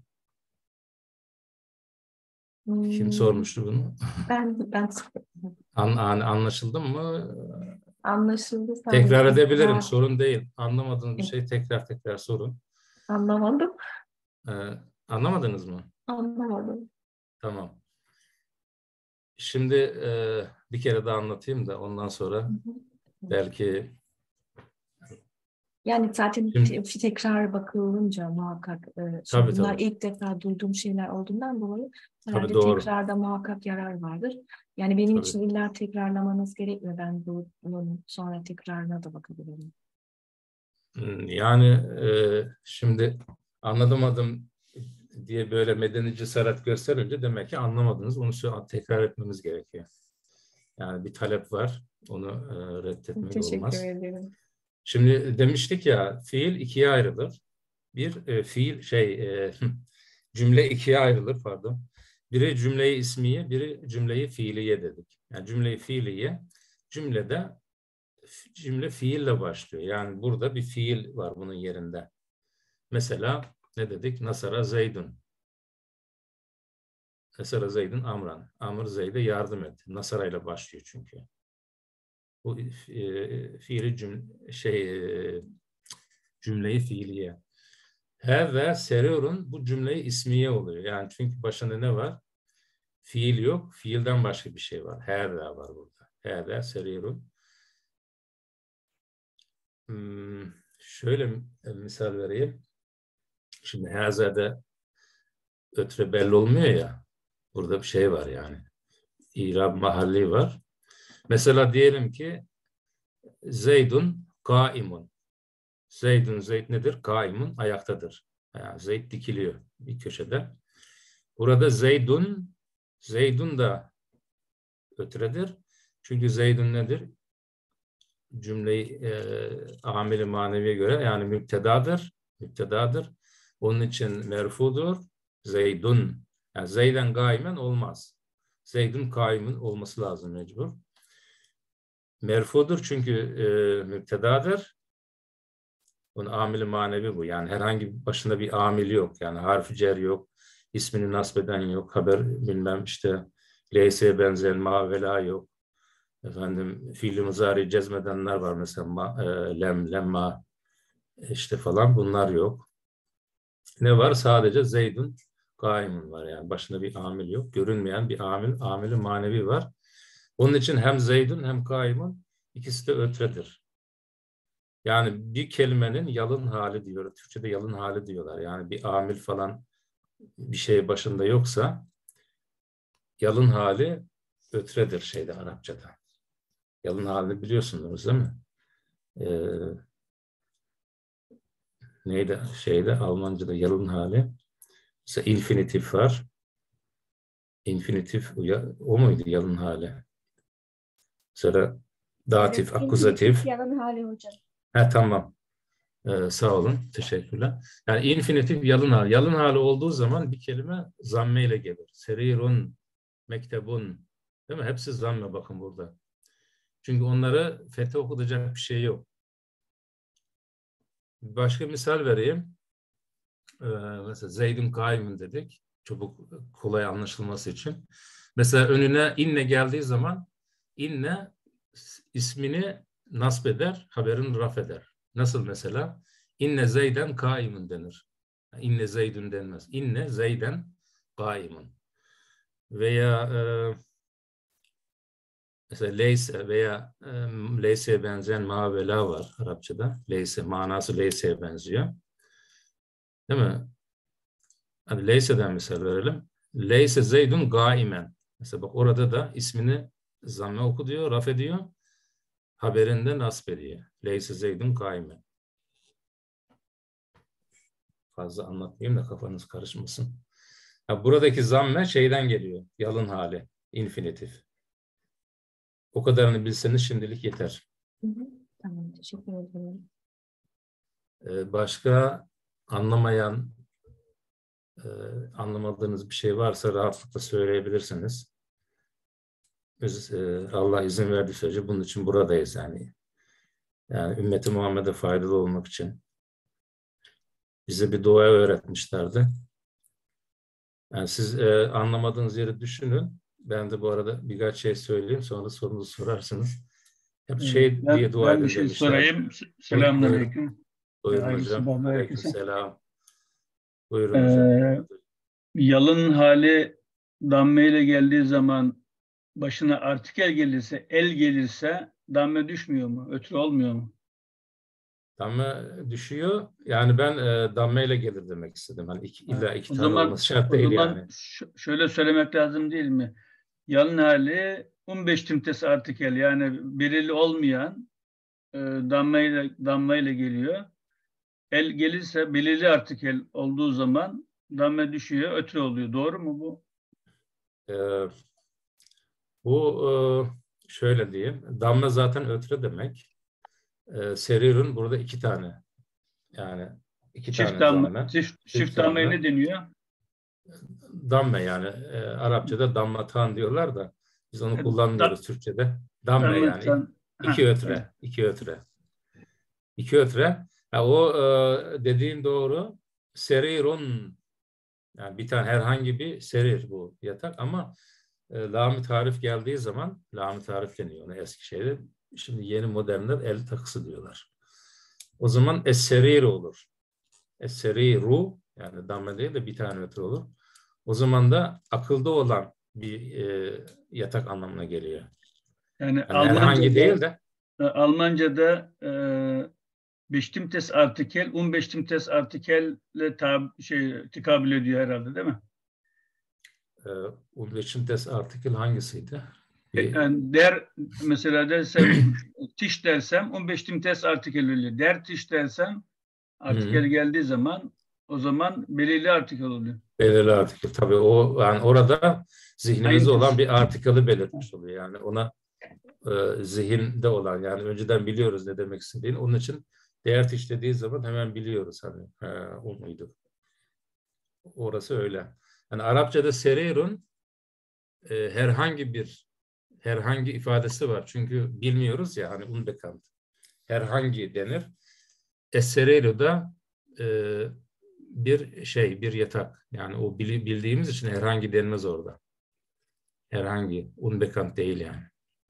Hmm, Kim sormuştu bunu? Ben ben An, an, anlaşıldı mı? anlaşıldı Tekrar sanki. edebilirim. Ha, Sorun değil. Anlamadığınız bir evet, şey tekrar tekrar sorun. anlamadım. E, anlamadınız mı? Anlamadım. Tamam. Şimdi e, bir kere daha anlatayım da ondan Hı sonra hı. belki Yani zaten şimdi, te- tekrar bakılınca muhakkak e, şimdi tabii bunlar tabii ilk defa duyduğum şeyler olduğundan dolayı tabii herhalde doğru. tekrarda muhakkak yarar vardır. Yani benim Tabii. için illa tekrarlamanız gerekmiyor. Ben bu- bunun sonra tekrarına da bakabilirim. Hmm, Yani e, şimdi anlatamadım diye böyle medeni cesaret gösterince demek ki anlamadınız. Onu sö- tekrar etmemiz gerekiyor. Yani bir talep var. Onu e, reddetmek Teşekkür olmaz. ederim. Şimdi demiştik ya fiil ikiye ayrılır. Bir e, fiil şey e, cümle ikiye ayrılır pardon. Biri cümleyi ismiye, biri cümleyi fiiliye dedik. Yani cümleyi fiiliye cümlede cümle fiille başlıyor. Yani burada bir fiil var bunun yerinde. Mesela ne dedik? Nasara Zeydun. Nasara Zeydun Amran. Amr Zeyd'e yardım etti. Nasara ile başlıyor çünkü. Bu e, fiili cümle, şey e, cümleyi fiiliye. He ve seriyorun bu cümleyi ismiye oluyor. Yani çünkü başında ne var? Fiil yok. Fiilden başka bir şey var. He ve var burada. He ve seriyorun. Hmm, şöyle misal vereyim. Şimdi hazede ötre belli olmuyor ya. Burada bir şey var yani. İrab mahalli var. Mesela diyelim ki Zeydun kaimun. Zeydun Zeyd nedir? Kaimun ayaktadır. Yani Zeyd dikiliyor bir köşede. Burada Zeydun Zeydun da ötredir. Çünkü Zeydun nedir? Cümleyi e, ameli maneviye göre yani müptedadır. Müptedadır. Onun için merfudur. Zeydun. Yani Zeyden gaimen olmaz. Zeydun kaimun olması lazım mecbur. Merfudur çünkü e, müptedadır. Bunun amili manevi bu. Yani herhangi başında bir amil yok. Yani harfi cer yok. İsmini nasbeden yok. Haber bilmem işte leyseye benzeyen ma ve la yok. Efendim fiil-i muzari cezmedenler var mesela ma, e, lem, lemma işte falan bunlar yok. Ne var? Sadece Zeydun kaimun var yani başında bir amil yok. Görünmeyen bir amil, amili manevi var. Onun için hem Zeydun hem kaimun ikisi de ötredir. Yani bir kelimenin yalın hali diyor. Türkçe'de yalın hali diyorlar. Yani bir amil falan bir şey başında yoksa yalın hali ötredir şeyde Arapçada. Yalın halini biliyorsunuz değil mi? Ee, neydi şeyde Almanca'da yalın hali? Mesela infinitif var. İnfinitif o muydu yalın hali? Mesela Evet, datif, infinitif akuzatif. yalan hali hocam. Ha tamam. Ee, sağ olun. Teşekkürler. Yani infinitif yalın hali. Yalın hali olduğu zaman bir kelime zamme ile gelir. Serirun, mektebun. Değil mi? Hepsi zamme bakın burada. Çünkü onları fethe okutacak bir şey yok. Başka misal vereyim. Ee, mesela Zeydun kaimun dedik. Çabuk kolay anlaşılması için. Mesela önüne inne geldiği zaman inne ismini nasbeder, haberini raf eder. Nasıl mesela? İnne Zeyden kaimun denir. İnne Zeydun denmez. İnne Zeyden kaimun. Veya e, mesela leyse veya e, leyseye benzeyen ma ve la var Arapçada. Leyse manası leyseye benziyor. Değil mi? Hadi Leyse'den misal verelim. Leyse Zeydun gaimen. Mesela bak orada da ismini zamme oku diyor, raf ediyor. Haberinde nasb ediyor. Leyse Zeydun gaimen. Fazla anlatmayayım da kafanız karışmasın. Ha, buradaki zamme şeyden geliyor. Yalın hali. İnfinitif. O kadarını bilseniz şimdilik yeter. Hı hı. Tamam, teşekkür ederim. Ee, başka anlamayan, e, anlamadığınız bir şey varsa rahatlıkla söyleyebilirsiniz. Biz e, Allah izin verdiği sürece bunun için buradayız yani. Yani ümmeti Muhammed'e faydalı olmak için. Bize bir dua öğretmişlerdi. Yani siz e, anlamadığınız yeri düşünün. Ben de bu arada birkaç şey söyleyeyim. Sonra sorunuzu sorarsınız. Hep Evet, şey ben, diye dua ben bir edin şey demişler. sorayım. S- Buyurun, buyurun, Selamünaleyküm. buyurun hocam. Aleykümselam, aleykümselam. Aleykümselam. Buyurun hocam. Ee, yalın hali damme ile geldiği zaman başına artikel gelirse, el gelirse damme düşmüyor mu? Ötürü olmuyor mu? Damme düşüyor. Yani ben e, damme ile gelir demek istedim. Hani iki, illa iki O tane zaman olması şart o değil zaman yani. ş- şöyle söylemek lazım değil mi? Yalın hali on beş tümtes artikel, yani belirli olmayan e, damme ile damme ile geliyor. El gelirse belirli artikel olduğu zaman damme düşüyor, ötre oluyor. Doğru mu bu? Ee, bu e, şöyle diyeyim. Damme zaten ötre demek. Ee, serirun burada iki tane. Yani iki Çift tane damme, zamme. çift, Çift çift dammeye zamme. ne deniyor? Damme yani. E, Arapçada dammatan diyorlar da biz onu Da, kullanmıyoruz Türkçe'de. Damme damme yani. tan, iki ha, evet. ötre. iki ötre. İki ötre. Ha, o e, dediğin doğru. Serirun. Yani bir tane herhangi bir serir bu yatak ama e, lam-ı tarif geldiği zaman lam-ı tarif deniyor ona Eskişehir'de. Şimdi yeni modernler el takısı diyorlar. O zaman es-serir olur. Es-seriru yani damme değil de bir tane ötürü olur. O zaman da akılda olan bir e, yatak anlamına geliyor. Yani Yani herhangi değil Almanca'da de e, Almanca'da e, beştimtes artikel, on beştimtes artikelle tab şey tekabül ediyor herhalde, değil mi? e, Ulveçintes artikel hangisiydi? E, Bir, Yani der mesela dersem tiş dersem on beştimtes artikel oluyor. Der tiş dersem artikel hı, geldiği zaman o zaman belirli artikel oluyor. belirli artikel. Tabii o yani orada zihnimizde Aynı olan tiş. bir artikeli belirtmiş oluyor. Yani ona e, zihinde olan yani önceden biliyoruz ne demek istediğini. Onun için değer işlediği zaman hemen biliyoruz hani e, o muydu? Orası öyle. Yani Arapçada serirun e, herhangi bir herhangi ifadesi var. Çünkü bilmiyoruz ya hani unbekant. Herhangi denir. Es-seriru da e, bir şey, bir yatak. Yani o bildiğimiz için herhangi denmez orada. Herhangi, unbekant değil yani.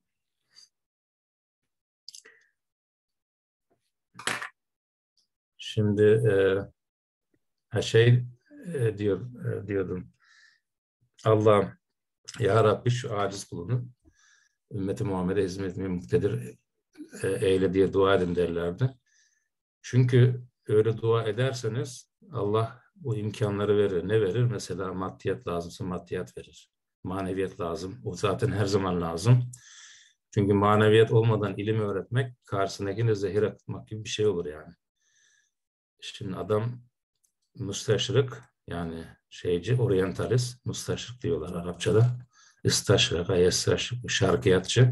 Şimdi e, her şey e, diyor e, diyordum. Allah'ım ya Rabbi şu aciz kulunu ümmeti Muhammed'e hizmet etmeyi muktedir e, eyle diye dua edin derlerdi. Çünkü öyle dua ederseniz Allah bu imkanları verir. Ne verir? Mesela maddiyat lazımsa maddiyat verir. Maneviyat lazım. O zaten her zaman lazım. Çünkü maneviyat olmadan ilim öğretmek karşısındakine zehir akıtmak gibi bir şey olur yani. Şimdi adam müsteşrik yani şeyci, oryantalist, müsteşrik diyorlar Arapçada. İstaşraka, yestaşrik, şarkiyatçı.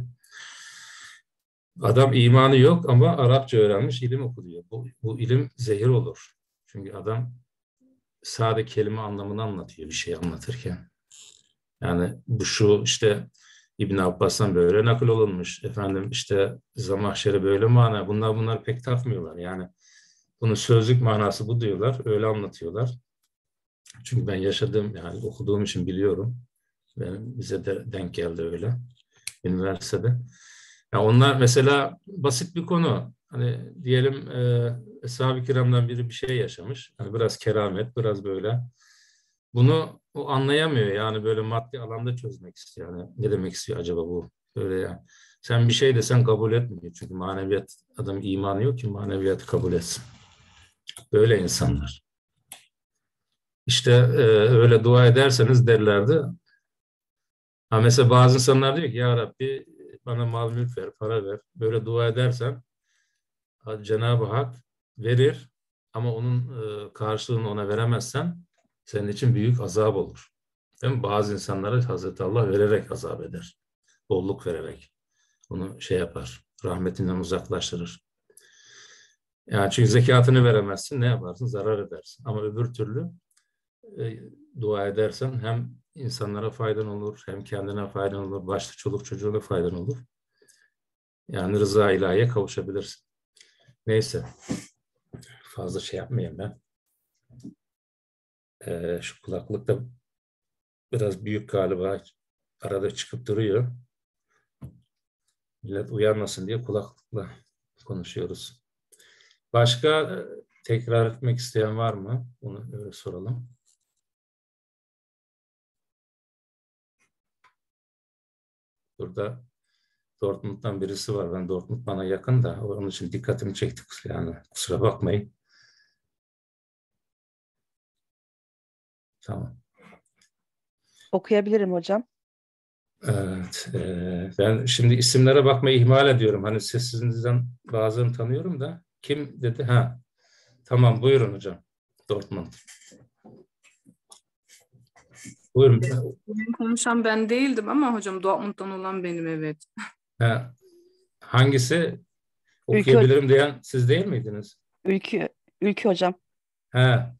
Adam imanı yok ama Arapça öğrenmiş, ilim okuyor. Bu, bu ilim zehir olur. Çünkü adam sade kelime anlamını anlatıyor bir şey anlatırken. Yani bu şu işte İbn Abbas'tan böyle nakil olunmuş. Efendim işte Zamahşeri böyle mana. Bunlar bunlar pek takmıyorlar. Yani bunun sözlük manası bu diyorlar. Öyle anlatıyorlar. Çünkü ben yaşadığım yani okuduğum için biliyorum. Benim, bize de denk geldi öyle. Üniversitede. Ya onlar mesela basit bir konu. Hani diyelim e, Eshab-ı Kiram'dan biri bir şey yaşamış. Hani biraz keramet, biraz böyle. Bunu o anlayamıyor. Yani böyle maddi alanda çözmek istiyor. Yani ne demek istiyor acaba bu? Böyle yani. Sen bir şey desen kabul etmiyor. Çünkü maneviyat, adam imanı yok ki maneviyatı kabul etsin. Böyle insanlar. İşte e, öyle dua ederseniz derlerdi. Ha mesela bazı insanlar diyor ki ya Rabbi bana mal mülk ver, para ver. Böyle dua edersen Cenab-ı Hak verir ama onun e, karşılığını ona veremezsen senin için büyük azap olur. Değil mi? Bazı insanlara Hazreti Allah vererek azap eder. Bolluk vererek. Onu şey yapar. Rahmetinden uzaklaştırır. Yani çünkü zekatını veremezsin, ne yaparsın? Zarar edersin. Ama öbür türlü e, dua edersen hem insanlara faydan olur, hem kendine faydan olur, başta çoluk çocuğuna faydan olur. Yani rıza ilahiye kavuşabilirsin. Neyse, fazla şey yapmayayım ben. Ee, şu kulaklık da biraz büyük galiba, arada çıkıp duruyor. Millet uyanmasın diye kulaklıkla konuşuyoruz. Başka e, tekrar etmek isteyen var mı? Onu öyle soralım. Burada Dortmund'dan birisi var. Ben Dortmund bana yakın da onun için dikkatimi çekti. Yani kusura bakmayın. Tamam. Okuyabilirim hocam. Evet. E, ben şimdi isimlere bakmayı ihmal ediyorum. Hani sesinizden bazılarını tanıyorum da. Kim dedi? Ha. Tamam, buyurun hocam. Dortmund. Buyurun. Benim konuşan ben değildim ama hocam Dortmund'dan olan benim, evet. Ha, hangisi Ülkü, okuyabilirim diyen siz değil miydiniz? ülkü, ülkü hocam. Ha.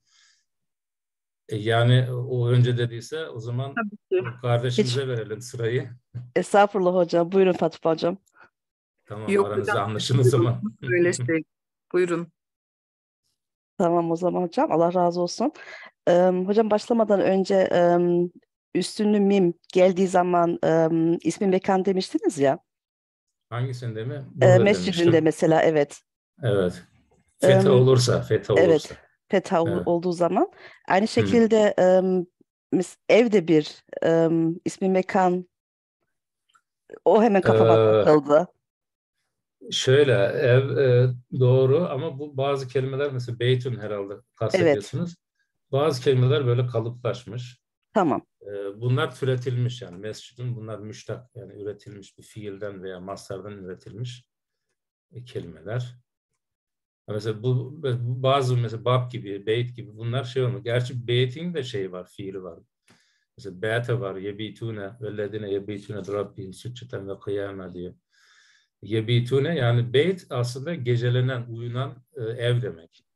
E, yani o önce dediyse o zaman Tabii ki. o kardeşimize Hiç verelim sırayı. estağfurullah hocam. Buyurun Fatma hocam. Tamam, Yok aranızda hocam. anlaşın o zaman. Öyle şey. Buyurun. Tamam o zaman hocam. Allah razı olsun. Ee, hocam başlamadan önce e, üstünlü mim geldiği zaman e, ismi mekan demiştiniz ya. Hangisinde mi? E, Burada mescidinde demiştim. mesela, evet. Evet. E, Fetha olursa, fetha evet. olursa. Fetha ol- Evet. olduğu zaman. Aynı Hı. şekilde e, mis- evde bir e, ismi mekan, o hemen kafama Ee, takıldı. şöyle ev e, doğru ama bu bazı kelimeler mesela beytün herhalde Evet. kastediyorsunuz. Bazı kelimeler böyle kalıplaşmış. Tamam. Ee, bunlar türetilmiş yani mescidin, bunlar müştak yani üretilmiş bir fiilden veya mastardan üretilmiş e, kelimeler. Mesela bu, bu bazı mesela bab gibi, beyt gibi bunlar şey olmuyor. Gerçi beytin de şey var, fiili var. Mesela beyte var, yebitune velledine yebitune rabbihim sücceten ve kıyame diyor. Yebitune yani beyt aslında gecelenen, uyunan e, ev demek.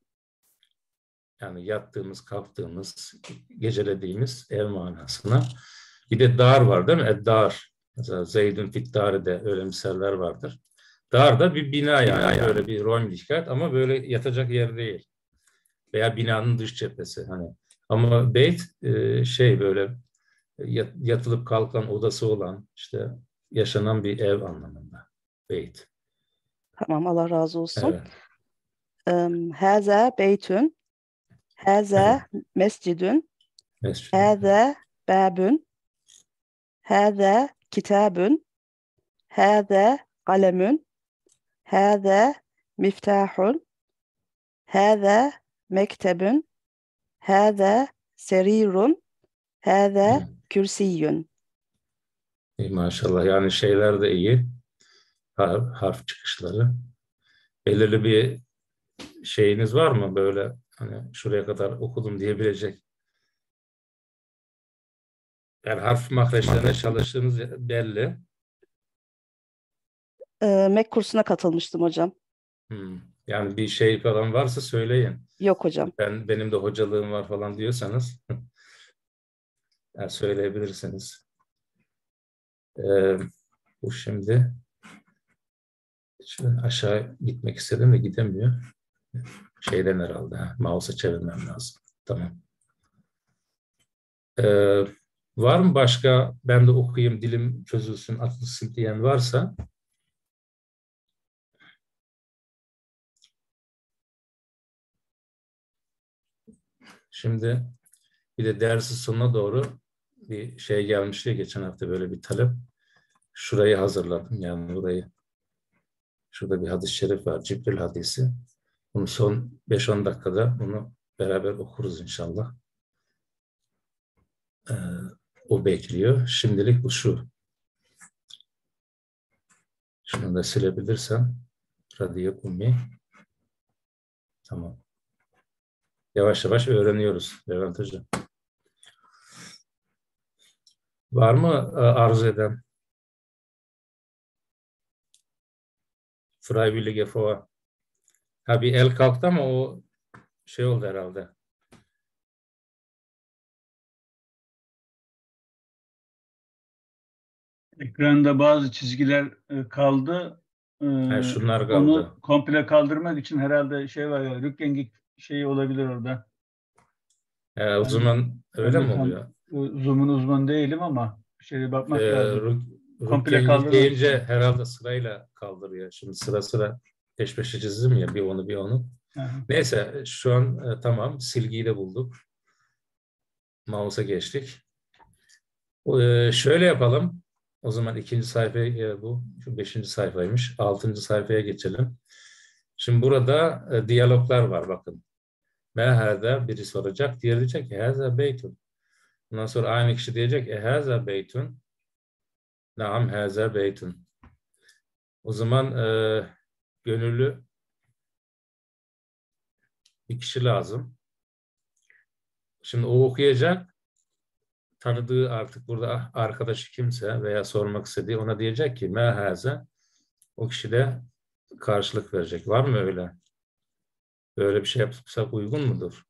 Yani yattığımız, kalktığımız, gecelediğimiz ev manasına. Bir de dar var değil mi? Eddar. Mesela Zeydün Fittari de öyle misaller vardır. Dar da bir bina yani böyle bir Räumlichkeit ama böyle yatacak yer değil. Veya binanın dış cephesi hani. Ama beyt e, şey böyle yatılıp kalkan odası olan işte yaşanan bir ev anlamında. Beyt. Tamam, Allah razı olsun. Evet. Em, Haza beytün, haza Evet. mescidün, Mescid. haza babün, haza kitabün, haza kalemün, haza miftahun, haza mektebün, haza serirun, haza kürsiyün. İyi, maşallah yani şeyler de iyi. Har- harf çıkışları. Belirli bir şeyiniz var mı böyle hani şuraya kadar okudum diyebilecek? Yani harf mahreçlerine çalıştığınız belli. Ee, Mek kursuna katılmıştım hocam. Hmm. Yani bir şey falan varsa söyleyin. Yok hocam. Ben benim de hocalığım var falan diyorsanız yani söyleyebilirsiniz. Ee, bu şimdi şöyle aşağı gitmek istedim de gidemiyor. Şeyden herhalde. Ha, mouse'a çevirmem lazım. Tamam. Ee, var mı başka ben de okuyayım dilim çözülsün atılsın diyen varsa? Şimdi bir de dersi sonuna doğru bir şey gelmişti ya geçen hafta böyle bir talep. Şurayı hazırladım yani burayı. Şurada bir hadis-i şerif var. Cibril hadisi. Bunu son beş on dakikada bunu beraber okuruz inşallah. Ee, o bekliyor. Şimdilik bu şu. Şunu da silebilirsem. Radyo ummi. Tamam. Yavaş yavaş öğreniyoruz Levent Hocam. Var mı e, arzu eden? Freiwillige vor. Ha bir el kalktı ama o şey oldu herhalde. Ekranda bazı çizgiler e, kaldı. E, Ha, şunlar kaldı. onu komple kaldırmak için herhalde şey var ya, rückgängig şeyi olabilir orada. E, o Ben, zaman öyle ben mi de tam oluyor? e, Zoom'un uzmanı değilim ama şöyle bakmak E, lazım. Komple Rückgängig kaldırmak deyince için. herhalde sırayla kaldırıyor. Şimdi sıra sıra peş peşe çizdim ya, bir onu bir onu. Aha. Neyse şu an e, tamam, silgiyi de bulduk. Mouse'a geçtik. E, şöyle yapalım. O zaman ikinci sayfaya e, bu. Şu beşinci sayfaymış. Altıncı sayfaya geçelim. Şimdi burada e, diyaloglar var bakın. Mehâzâ biri soracak. Diğeri diyecek ki hâzâ beytun. Ondan sonra aynı kişi diyecek e hâzâ beytun. Naam hâzâ beytun. O zaman e, gönüllü bir kişi lazım. Şimdi o okuyacak. Tanıdığı artık burada arkadaşı kimse veya sormak istediği ona diyecek ki mehâzâ. O kişi de karşılık verecek. Var mı öyle? Böyle bir şey yapsak uygun mudur?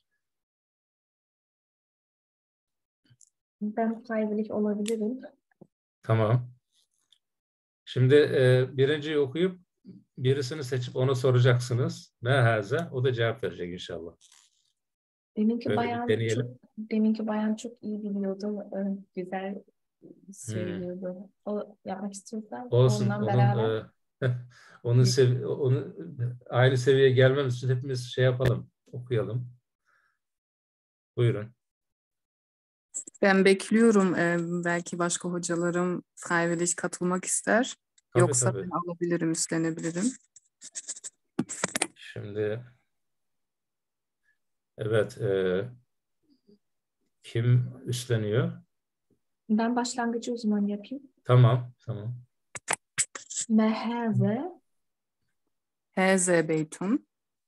Ben freiwillig olabilirim. Tamam. Şimdi e, birinciyi okuyup birisini seçip ona soracaksınız. Mehâzâ. O da cevap verecek inşallah. Deminki Böyle bir bayan deneyelim. çok deminki bayan çok iyi biliyordu. e, Güzel Hmm. söylüyordu. O yapmak istiyorsan Olsun. onunla Onun beraber e, onun sevi onu aynı seviyeye gelmemiz için hepimiz şey yapalım. Okuyalım. Buyurun. Ben bekliyorum. Ee, belki başka hocalarım freiwillig katılmak ister. Tabii Yoksa tabii. ben alabilirim, üstlenebilirim. Şimdi evet e, kim üstleniyor? ben başlangıcı uzman yapayım. Tamam. Tamam. Mehave Hâzâ beytun.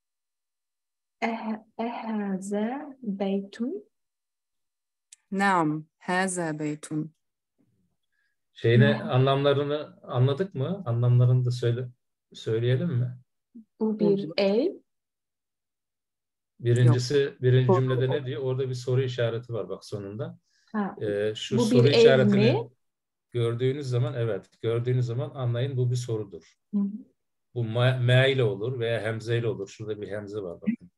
eh- ehaze beytun. Naam, hâzâ beytun. Şeyine Meh- anlamlarını anladık mı? Anlamlarını da söyle söyleyelim mi? Bu bir ev. Birincisi, birinci Soru cümlede o. ne diyor? Orada bir soru işareti var bak sonunda. Ha, Ee, şu bu soru bir ev mi? işaretini gördüğünüz zaman, evet, gördüğünüz zaman anlayın bu bir sorudur. Hı. Bu me, me ile olur veya hemze ile olur. Şurada bir hemze var bakın.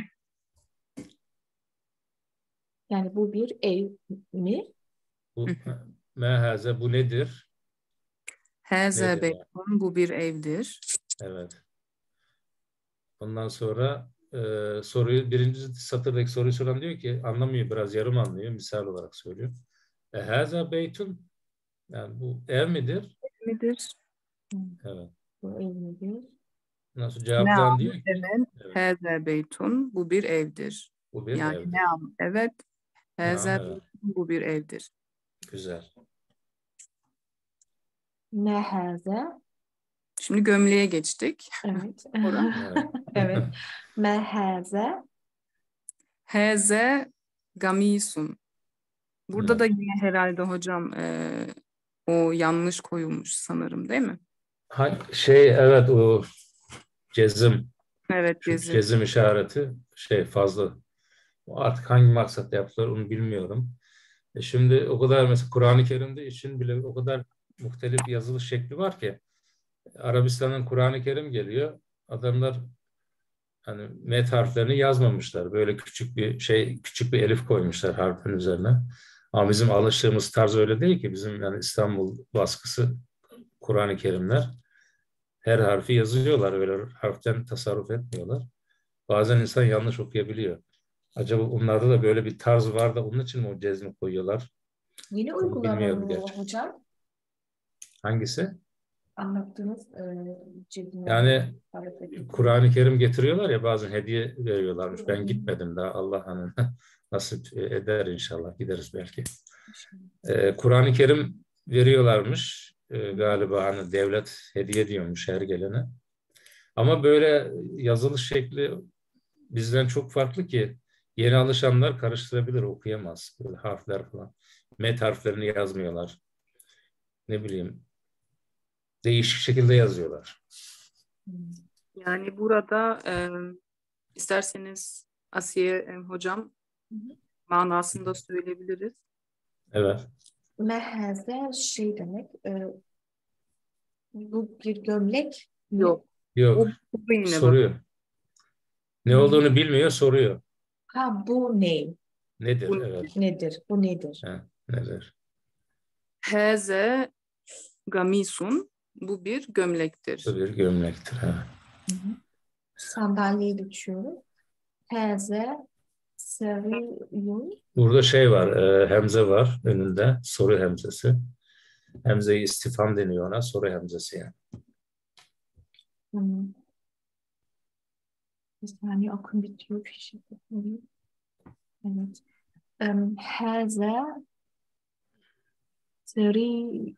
Yani bu bir ev mi? Bu mehaze bu nedir? Hâzâ Nedir yani? beytun, bu bir evdir. Evet. Ondan sonra e, soruyu birinci satırdaki soruyu soran diyor ki anlamıyor, biraz yarım anlıyor. Misal olarak söylüyor. E, haza beytun, yani bu ev midir? Midir? Evet. Bu ev midir? Nasıl cevaplayan Naam, diyor ki evet. evet, Hâzâ beytun, bu bir evdir. bu bir Yani evdir. naam, evet. Naam, Hâzâ evet. beytun, bu bir evdir. Güzel. Mehaze. Şimdi gömleğe geçtik. Evet. Evet. Evet. Mehaze. Hâze gamisun. Burada Evet. da yine herhalde hocam eee, o yanlış koyulmuş sanırım, değil mi? Ha, şey evet, o cezim, Evet, şu cezim. cezim işareti şey fazla. Artık hangi maksatla yaptılar onu bilmiyorum. E şimdi o kadar mesela Kur'an-ı Kerim'de için bile o kadar muhtelif yazılış şekli var ki Arabistan'ın Kur'an-ı Kerim geliyor. Adamlar hani met harflerini yazmamışlar. Böyle küçük bir şey, küçük bir elif koymuşlar harfin üzerine. Ama bizim alıştığımız tarz öyle değil ki. Bizim yani İstanbul baskısı Kur'an-ı Kerimler. Her harfi yazıyorlar. Öyle harften tasarruf etmiyorlar. Bazen insan yanlış okuyabiliyor. Acaba onlarda da böyle bir tarz var da onun için mi o cezmi koyuyorlar? Yeni Onu uygulama bilmiyorum mı gerçi. hocam? Hangisi? Anlattığınız e, cebine Yani hareketi. Kur'an-ı Kerim getiriyorlar ya, bazen hediye veriyorlarmış. Hı Ben hı. gitmedim daha. Allah hani nasip eder inşallah. Gideriz belki. Ee, Kur'an-ı Kerim veriyorlarmış. Ee, galiba hani devlet hediye ediyormuş her gelene. Ama böyle yazılış şekli bizden çok farklı ki yeni alışanlar karıştırabilir, okuyamaz. Böyle harfler falan. Met harflerini yazmıyorlar. Ne bileyim, değişik şekilde yazıyorlar. Hı. Yani burada e, isterseniz Asiye e, hocam manasını da söyleyebiliriz. Evet. Mehaze şey demek. E, bu bir gömlek mi? Yok. Yok. O bu yine bak. Soruyor. Ne olduğunu bilmiyor, soruyor. Ha bu ne? Nedir? Bu Evet. Nedir? Bu nedir? Ha, nedir? Heze gamisun. Bu bir gömlektir. Bu bir gömlektir. Ha. Hı hı. Sandalyeyi geçiyoruz. Heze seriyun. Burada şey var, e, hemze var önünde. Soru hemzesi. Hemze-i istifham deniyor ona. Soru hemzesi yani. Hmm. Bir saniye akım bitiyor. Fişi bakıyorum. Evet. Um, Heze seriyun.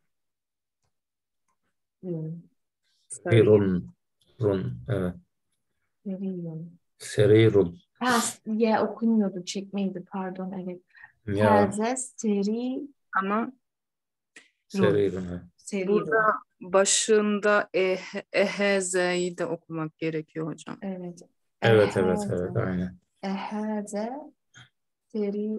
Serirun. Run. Evet. Seriyun. Serirun. Ha, ya okunuyordu. Çekmeydi. Pardon. Evet. Ya. Heze seriyun. Ama Serirun. Ha. Seriyun. burada başında eh, eheze'yi de okumak gerekiyor hocam. Evet. Evet, evet, Eheze. evet. Aynen. Eheze seri.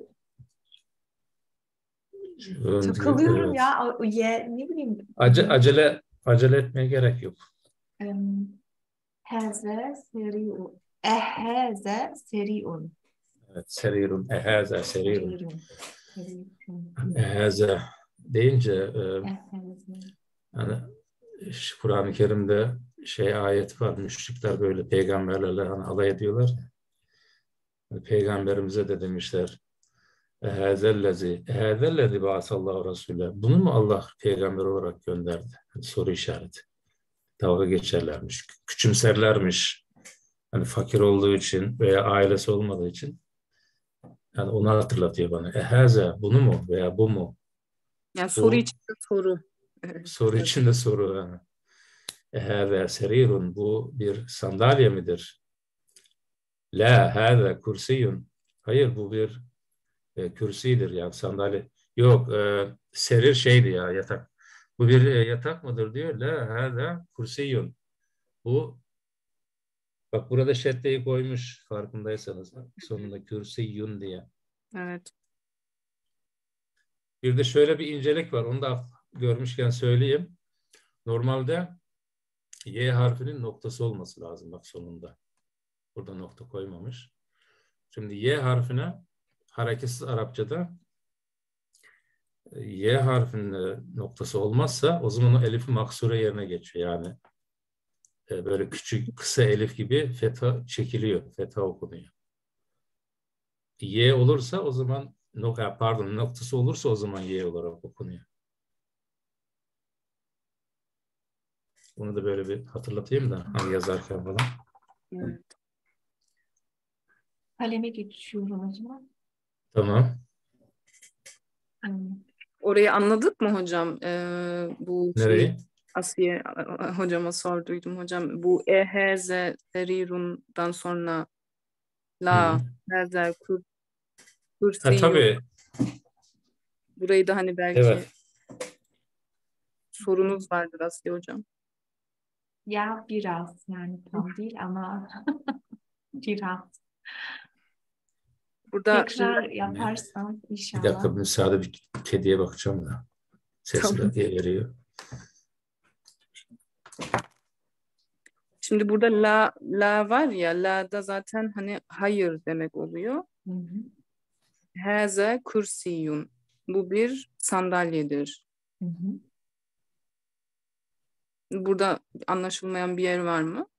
Run diyor, Takılıyorum evet. ya. O, o ye, ne bileyim. Ace, acele, acele etmeye gerek yok. Um, Heze seriun. Eheze seriun. Evet. Serirun. Ehaze. Serirun. Seriun. Seriun. Ehaze deyince e, Eheze. yani şu Kur'an-ı Kerim'de şey ayet var. Müşrikler böyle peygamberlerle hani alay ediyorlar. Yani Peygamberimize de demişler. Ehâzellezi, ehâzellezi ba'asallahu rasûle. Bunu mu Allah peygamber olarak gönderdi? Yani soru işareti. Dalga geçerlermiş, küçümserlermiş. Hani fakir olduğu için veya ailesi olmadığı için. Yani onu hatırlatıyor bana. Ehâze, bunu mu veya bu mu? Yani soru Bu içinde soru. Evet. soru içinde soru. Yani. Ehâze serirun, bu bir sandalye midir? La hâze kursiyun. Hayır, bu bir e, kürsüdür yani sandalye. Yok, e, serir şeydi ya, yatak. Bu bir e, yatak mıdır diyor. La hâzâ kursiyun. Bu, bak burada şeddeyi koymuş farkındaysanız. Sonunda kürsiyun diye. Evet. Bir de şöyle bir incelik var. Onu da görmüşken söyleyeyim. Normalde Y harfinin noktası olması lazım bak sonunda. Burada nokta koymamış. Şimdi Y harfine hareketsiz Arapçada Y harfinin noktası olmazsa o zaman o elif-i maksure yerine geçiyor. Yani e, böyle küçük kısa elif gibi fetha çekiliyor. Fetha okunuyor. Y olursa o zaman nok pardon noktası olursa o zaman Y olarak okunuyor. Bunu da böyle bir hatırlatayım da hani yazarken falan. Evet. Kaleme geçiyorum o zaman. Tamam. Hmm. Orayı anladık mı hocam? Ee, bu şey Nereyi? Asiye hocama sorduydum hocam. Bu eheze serirundan sonra la Hı. hezer kur, Ha, kursiyun. tabii. Burayı da hani belki Evet. sorunuz vardır Asiye hocam. Ya biraz yani tam değil ama biraz. Burada Tekrar yaparsam Bir inşallah. dakika müsaade, bir kediye bakacağım da. Sesi Tamam. de veriyor. şimdi burada la la var ya, la da zaten hani hayır demek oluyor. Hı hı. Heze kursiyun. Bu bir sandalyedir. Hı hı. Burada anlaşılmayan bir yer var mı?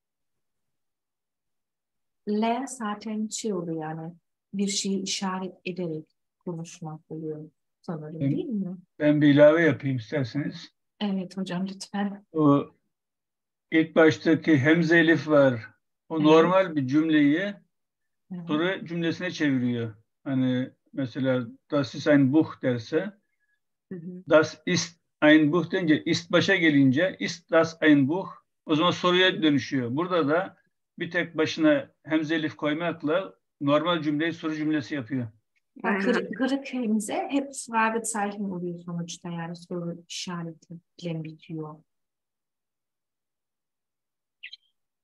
L zaten şey oluyor yani bir şeyi işaret ederek konuşmak oluyor sanırım Ben- değil mi? Ben bir ilave yapayım isterseniz. Evet hocam lütfen. O ilk baştaki hemze elif var. O Evet. normal bir cümleyi Hı hı. soru cümlesine çeviriyor. Hani mesela das ist ein Buch derse Hı hı. das ist ein Buch deyince ist başa gelince ist das ein Buch o zaman soruya dönüşüyor. Burada da bir tek başına hemze elif koymakla normal cümleyi soru cümlesi yapıyor. Bak, Aynen. kırık, kırık hemze hep Fragezeichen oluyor sonuçta yani soru işareti bile bitiyor.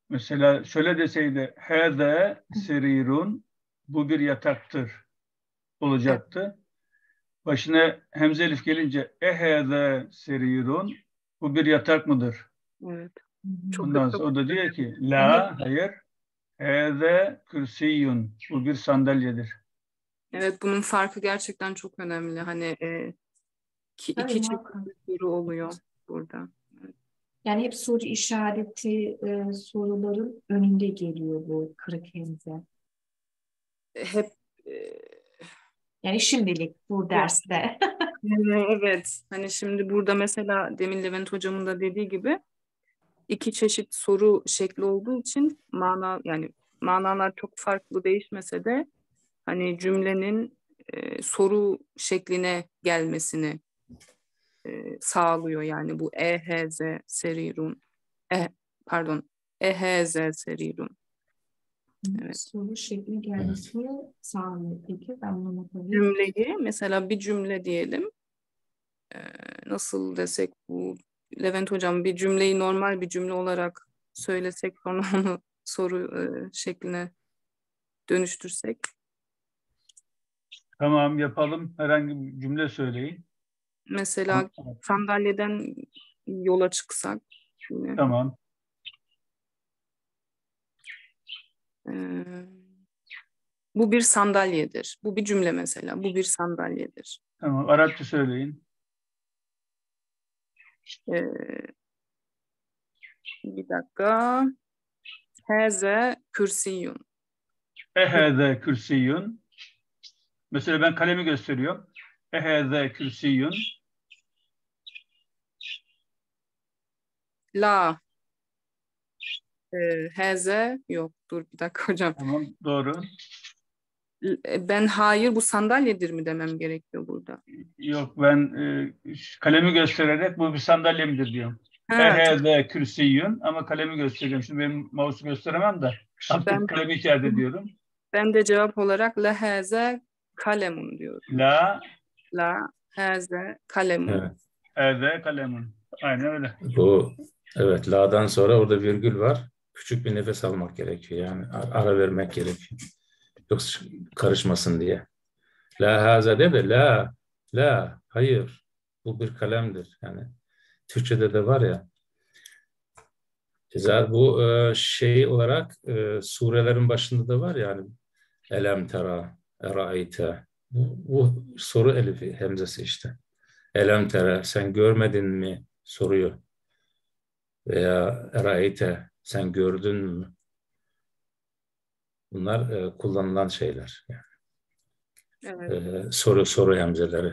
Mesela şöyle deseydi hâze serirun, bu bir yataktır olacaktı. Başına hemze elif gelince ehâze serirun, bu bir yatak mıdır? Evet. Hı hı. Çok Ondan çok sonra o da diyor ki Yani la, hayır, hâze kürsiyun, bu bir sandalyedir. evet, bunun farkı gerçekten çok önemli. Hani e, ki, tabii iki çeşit muhakkak. soru oluyor burada. Yani hep soru işareti e, soruların önünde geliyor bu kırık hemze. Hep e, Yani şimdilik bu derste. evet. Hani şimdi burada mesela demin Levent hocamın da dediği gibi iki çeşit soru şekli olduğu için mana yani manalar çok farklı değişmese de hani cümlenin e, soru şekline gelmesini e, sağlıyor. Yani bu ehz serirun e, pardon ehz serirun. Evet. Soru şekli Evet. gelmesini sağlıyor. Peki ben bunu not alayım. Cümleyi mesela bir cümle diyelim. E, nasıl desek bu Levent hocam bir cümleyi normal bir cümle olarak söylesek sonra onu soru e, şekline dönüştürsek. Tamam, yapalım. Herhangi bir cümle söyleyin. Mesela sandalyeden yola çıksak yine. Tamam. e, bu bir sandalyedir. Bu bir cümle mesela. Bu bir sandalyedir. Tamam. Arapça söyleyin. E, bir dakika. Heze kürsiyun. Ehâze kürsiyun. Mesela ben kalemi gösteriyorum. Ehâze kürsiyun. La e, heze yok. Dur bir dakika hocam. Tamam, doğru. L- Ben hayır bu sandalyedir mi demem gerekiyor burada. Yok, ben e, kalemi göstererek bu bir sandalye midir diyorum. Ha, tamam. Ehâze kürsiyun, ama kalemi gösteriyorum. Şimdi benim mouse'u gösteremem de Ben artık kalemi işaret ediyorum. ben de cevap olarak la heze kalemun diyorum. La, La heze kalemun. Evet. ehâze kalemun. Aynen öyle. Bu evet la'dan sonra orada virgül var. Küçük bir nefes almak gerekiyor. Yani ara vermek gerekiyor. Yoksa karışmasın diye. La haza de de la la hayır. Bu bir kalemdir. Yani Türkçe'de de var ya. Zaten bu e, şey olarak e, surelerin başında da var yani elem tera, eraite. Bu, bu soru elifi, hemzesi işte. Elem tera, sen görmedin mi soruyor. Veya eraite, sen gördün mü? Bunlar e, kullanılan şeyler. Evet. Yani, e, soru soru hemzeleri.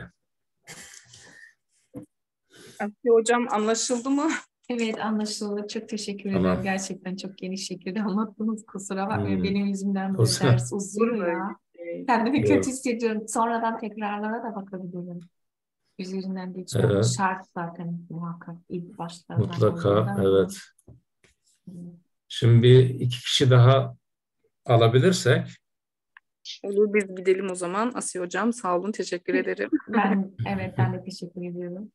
Asiye hocam anlaşıldı mı? Evet, anlaşıldı. Çok teşekkür Tamam. ederim. Gerçekten çok geniş şekilde anlattınız. Kusura bakmayın. Hmm. Benim yüzümden O böyle zaman- ders uzuyor Olur mu öyle ya. şey? Kendimi Yok. kötü hissediyorum. Sonradan tekrarlara da bakabilirim. Üzerinden geçmek Evet, şart zaten muhakkak ilk başlardan mutlaka olduğundan evet. dolayı. Şimdi bir iki kişi daha alabilirsek Olur biz gidelim o zaman. Asiye hocam sağ olun teşekkür ederim. Ben evet ben de teşekkür ediyorum.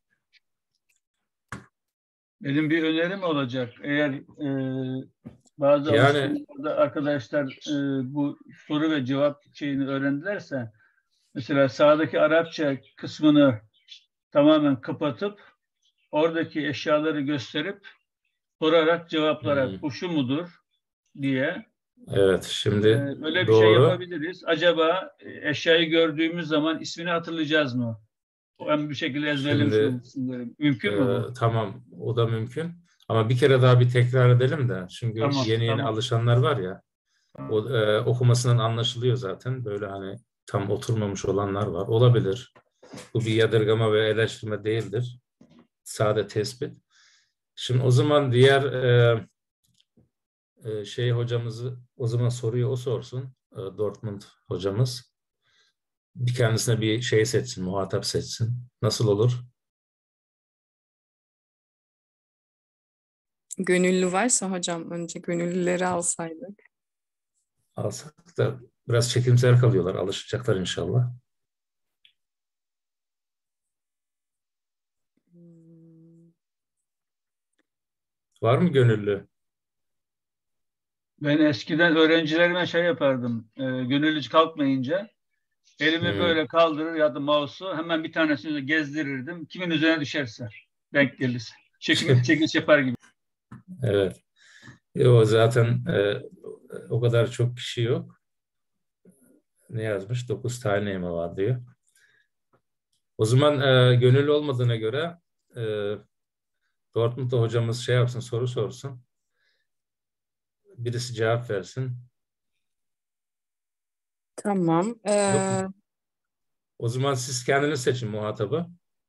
Benim bir önerim olacak. Eğer e, bazı yani alıştırmalarda arkadaşlar e, bu soru ve cevap şeyini öğrendilerse, mesela sağdaki Arapça kısmını tamamen kapatıp oradaki eşyaları gösterip sorarak cevaplarak hmm, bu şu mudur diye evet e, şimdi öyle bir şey doğru. yapabiliriz. Acaba e, eşyayı gördüğümüz zaman ismini hatırlayacağız mı? Ben bir şekilde ezberlemiş Şimdi olmuşsun derim. Mümkün mü e, bu? tamam o da mümkün. Ama bir kere daha bir tekrar edelim de çünkü Tamam, yeni yeni tamam. alışanlar var ya o e, okumasından anlaşılıyor zaten. Böyle hani tam oturmamış olanlar var. Olabilir. Bu bir yadırgama ve eleştirme değildir. Sade tespit. Şimdi o zaman diğer e, e, şey hocamızı o zaman soruyu o sorsun. E, Dortmund hocamız. Bir kendisine bir şey seçsin, muhatap seçsin. Nasıl olur? Gönüllü varsa hocam önce gönüllüleri alsaydık. Alsak da biraz çekimser kalıyorlar. Alışacaklar inşallah. Hmm, Var mı gönüllü? Ben eskiden öğrencilerime şey yapardım. E, gönüllü hiç kalkmayınca elimi Hı. böyle kaldırır ya da mouse'u hemen bir tanesini gezdirirdim. Kimin üzerine düşerse denk gelirse. Çekim, çekiliş yapar gibi. Evet. E, o zaten e, o kadar çok kişi yok. Ne yazmış? Dokuz tane mi var diyor. O zaman e, gönüllü olmadığına göre e, Dortmund'da hocamız şey yapsın, soru sorsun. Birisi cevap versin. Tamam. Yok Ee, mu? O zaman siz kendiniz seçin muhatabı.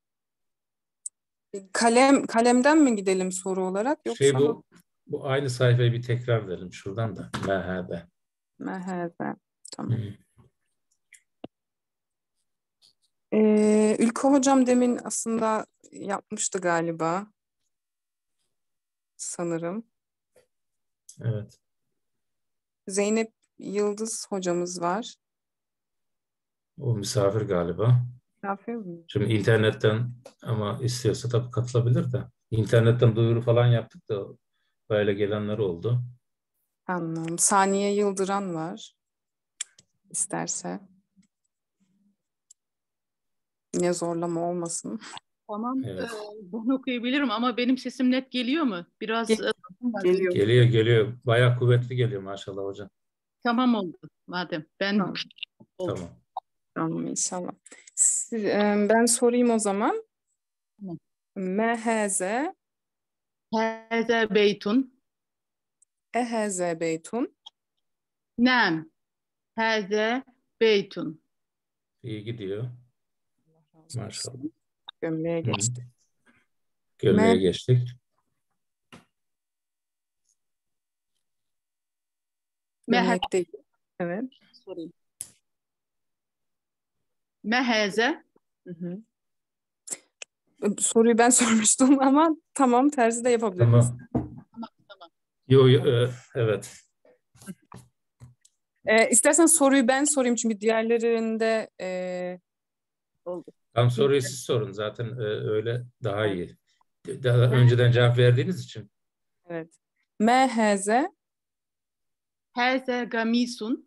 kalem kalemden mi gidelim soru olarak Şey yoksa bu bu aynı sayfayı bir tekrar edelim şuradan da. M H B. M H B? Tamam. Hı. Ee, Ülke hocam demin aslında yapmıştı galiba sanırım. Evet. Zeynep Yıldız hocamız var. O misafir galiba. Misafir mi? Şimdi internetten ama istiyorsa tabii katılabilir de. İnternetten duyuru falan yaptık da böyle gelenler oldu. Anladım. Saniye Yıldıran var. İsterse. Ne zorlama olmasın. Tamam, Evet. e, ben okuyabilirim ama benim sesim net geliyor mu? Biraz Gel- e, var Geliyor. benim. Geliyor geliyor. Bayağı kuvvetli geliyor maşallah hocam. Tamam oldu madem. Ben Tamam. oldu. Tamam. Tamam inşallah. Siz- e, ben sorayım o zaman. Tamam. M H Z Heze beytun. E H Z Beytun. Nem. Heze beytun. İyi gidiyor. Allah razı Maşallah. olsun. Gömleğe Hı. geçtik. Gömleğe M geçtik. Mehe gömlek değil. Evet. sorayım. Meheze. Hı hı. Soruyu ben sormuştum ama tamam tersi de yapabiliriz. Tamam. Tamam tamam. Yo, yo, e, evet. Ee, istersen soruyu ben sorayım çünkü diğerlerinde e, Oldu. Tam soruyu siz sorun. Zaten e, öyle daha Evet. iyi. Daha önceden cevap verdiğiniz için. evet. M H Z Heze gamisun.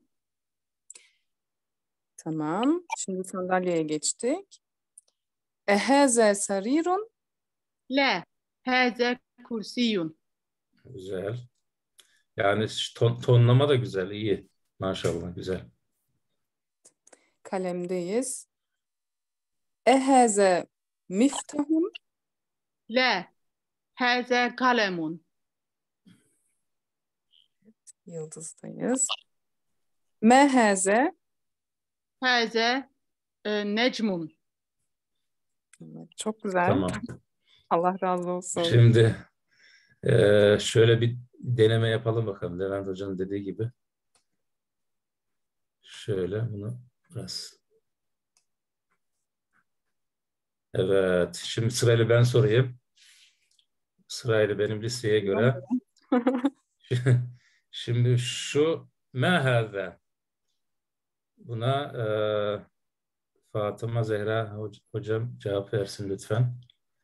tamam. Şimdi sandalyeye geçtik. E H Z sarirun Le. Heze kursiyun. Güzel. Yani ton, tonlama da güzel, iyi. Maşallah güzel. kalemdeyiz. E H Z miftahun Le. Heze kalemun. yıldızdayız. M H Z Heze e, necmun. evet, çok güzel. Tamam. Allah razı olsun. Şimdi e, şöyle bir deneme yapalım bakalım. Levent Hoca'nın dediği gibi. Şöyle bunu biraz. Evet. Şimdi sırayla ben sorayım. Sırayla benim listeye göre. Şimdi şu mehâze. Buna e, Fatıma Zehra hoc- hocam cevap versin lütfen.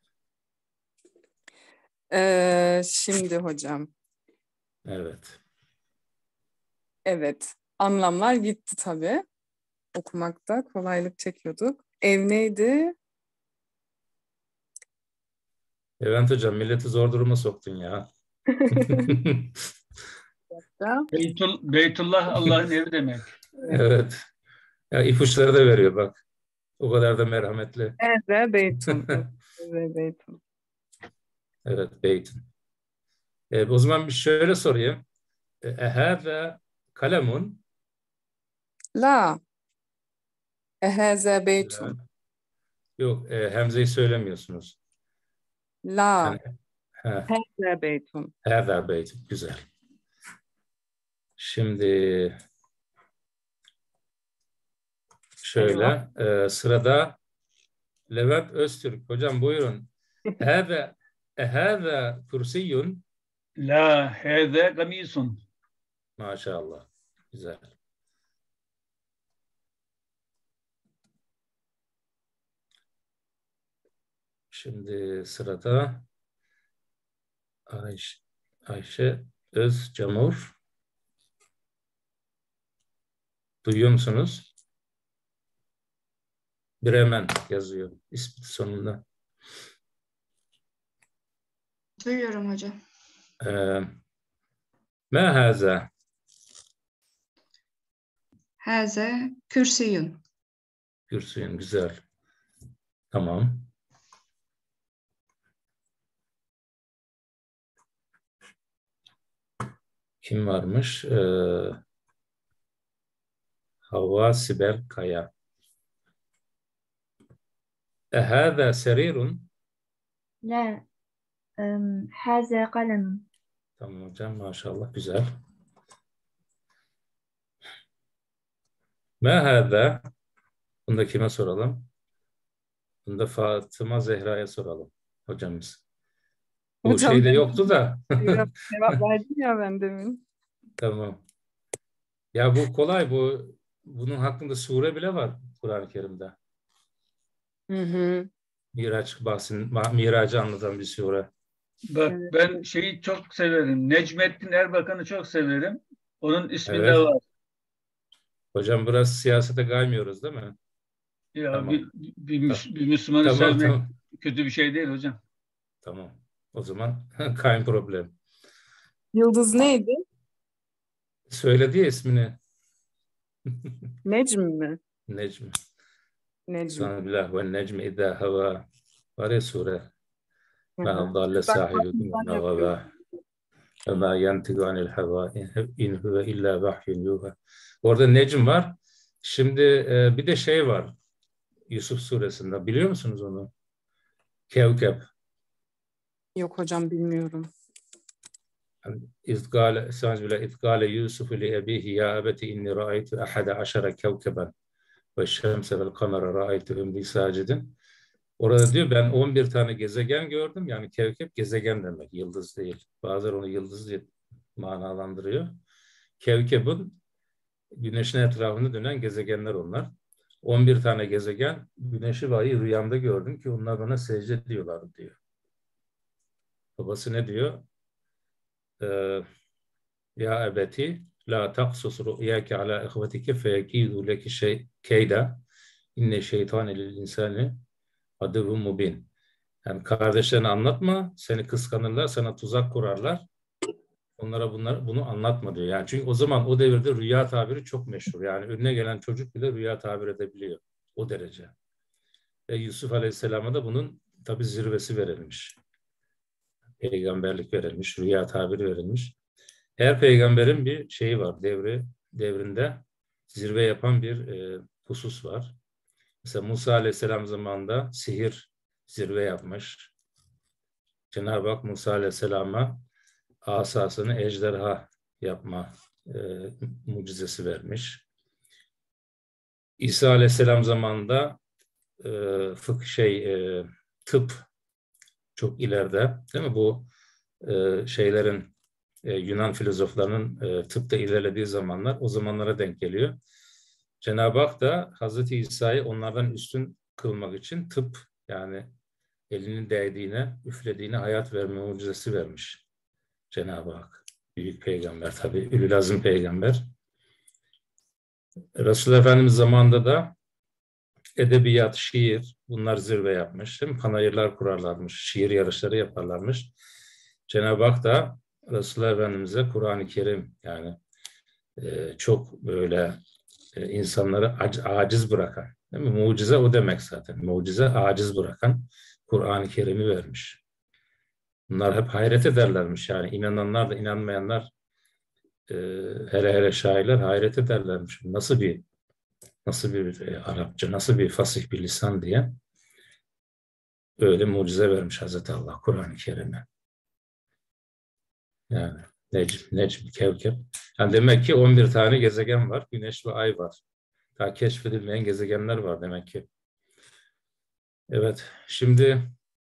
Ee, şimdi hocam. Evet. Evet. Anlamlar gitti tabii. Okumakta kolaylık çekiyorduk. Ev neydi? Levent Hocam milleti zor duruma soktun ya. Beytul, Beytullah Allah'ın evi demek. Evet. Ya ipuçları da veriyor bak. O kadar da merhametli. Eve Beytun. Evet, Eve Beytun. Evet, Beyt'in. E, o zaman bir şöyle sorayım. E, Ehâze kalemun. La. Eheze La. Beytun. Yok, e, Hemze'yi söylemiyorsunuz. La. Yani, he, Heze Beytun. Hâzâ Beyt'in. Güzel. Şimdi Eyvah. şöyle e, sırada Levent Öztürk. Hocam buyurun. Hâzâ ehâzâ kursiyyun. La heze gamisun. Maşallah. Güzel. Şimdi sırada Ayşe, Ayşe Özcamur. Duyuyor musunuz? Bremen yazıyor ismi sonunda. Duyuyorum hocam. Ee, Ma haza? Haze kürsüyün. Gürsün, güzel. Tamam. Kim varmış? Ee, Havva Sibel Kaya. Ehâzâ serirun. La, haze kalem. Tamam hocam, maşallah, güzel. Ma hâzâ? Bunu da kime soralım? Bunu da Fatıma Zehra'ya soralım hocamız. Bu Hocam şeyde ben yoktu da. cevap, cevap verdim ya ben demin. Tamam. Ya bu kolay, bu bunun hakkında sure bile var Kur'an-ı Kerim'de. Hı hı. Miraç bahsin, Miracı anlatan bir sure. Bak Evet. ben şeyi çok severim. Necmettin Erbakan'ı çok severim. Onun ismi de Evet. var. Hocam biraz siyasete kaymıyoruz değil mi? Ya Tamam. bir, bir, Ta- Müs- bir Müslümanı Tamam, sevmek tamam. kötü bir şey değil hocam. Tamam. O zaman kayın problem. Yıldız neydi? Söyledi ya ismini. Necm mi? Necm. Necm. Bismillah ve necmi idâ hava. Var ya sure. Hı Ma hı. dalle Ben sahibukum ve aklımdan ma gavâ. Ve ma yentigu anil hava. İn huve illa vahyun yuha. Orada necm var. Şimdi e, bir de şey var. Yusuf suresinde. Biliyor musunuz onu? Kevkep. Yok hocam bilmiyorum. İz gâle, Estağfirullah, iz gâle Yusuf li ebihi ya ebeti inni ra'aytu ahada aşara kevkeben ve şemse vel kamera ra'aytuhum li sacidin. Orada diyor ben on bir tane gezegen gördüm. Yani kevkep gezegen demek, yıldız değil. Bazıları onu yıldız diye manalandırıyor. Kevkebin güneşin etrafında dönen gezegenler onlar. on bir tane gezegen, güneşi ve ayı rüyamda gördüm ki onlar bana secde ediyorlar diyor. Babası ne diyor? Ee, Ya ebeti la taksus ru'yake ala ihvetike feyekidu leki şey keyda inne şeytane lil insani aduvun mubin. Yani kardeşlerine anlatma, seni kıskanırlar, sana tuzak kurarlar. Onlara bunlar bunu anlatma diyor. Yani çünkü o zaman o devirde rüya tabiri çok meşhur. Yani önüne gelen çocuk bile rüya tabir edebiliyor. O derece. Ve Yusuf Aleyhisselam'a da bunun tabi zirvesi verilmiş. Peygamberlik verilmiş, rüya tabiri verilmiş. Her peygamberin bir şeyi var, devri devrinde zirve yapan bir e, husus var. Mesela Musa Aleyhisselam zamanında sihir zirve yapmış. Cenab-ı Hak Musa Aleyhisselam'a asasını ejderha yapma e, mucizesi vermiş. İsa Aleyhisselam zamanında e, fıkh şey e, tıp çok ileride, değil mi? Bu e, şeylerin e, Yunan filozoflarının e, tıpta ilerlediği zamanlar o zamanlara denk geliyor. Cenab-ı Hak da Hazreti İsa'yı onlardan üstün kılmak için tıp, yani elinin değdiğine, üflediğine hayat verme mucizesi vermiş Cenab-ı Hak. Büyük peygamber tabii, Ülülazım peygamber. Resulullah Efendimiz zamanında da edebiyat, şiir bunlar zirve yapmış. Değil mi? Panayırlar kurarlarmış, şiir yarışları yaparlarmış. Cenab-ı Hak da Resulullah Efendimiz'e Kur'an-ı Kerim, yani e, çok böyle e, insanları ac- aciz bırakan, değil mi? Mucize o demek zaten. Mucize aciz bırakan Kur'an-ı Kerim'i vermiş. Bunlar hep hayret ederlermiş, yani inananlar da inanmayanlar, e, hele hele şairler hayret ederlermiş. Nasıl bir nasıl bir e, Arapça, nasıl bir fasih bir lisan diye öyle mucize vermiş Hazreti Allah Kur'an-ı Kerim'e. Yani Necm, Necm, Kevkep. Yani demek ki on bir tane gezegen var. Güneş ve ay var. Daha keşfedilmeyen gezegenler var demek ki. Evet, şimdi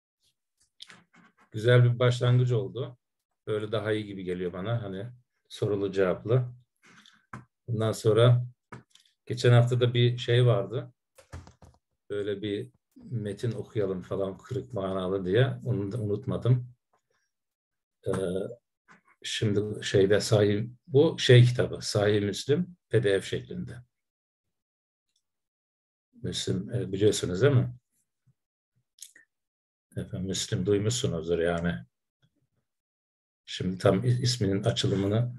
güzel bir başlangıç oldu. Böyle daha iyi gibi geliyor bana. Hani sorulu cevaplı. Bundan sonra geçen hafta da bir şey vardı. Böyle bir metin okuyalım falan, kırık manalı diye. Onu da unutmadım. Ee, şimdi şeyde Sahih, bu şey kitabı Sahih Müslim P D F şeklinde. Müslim e, biliyorsunuz değil mi? Efendim, Müslim duymuşsunuzdur yani. Şimdi tam isminin açılımını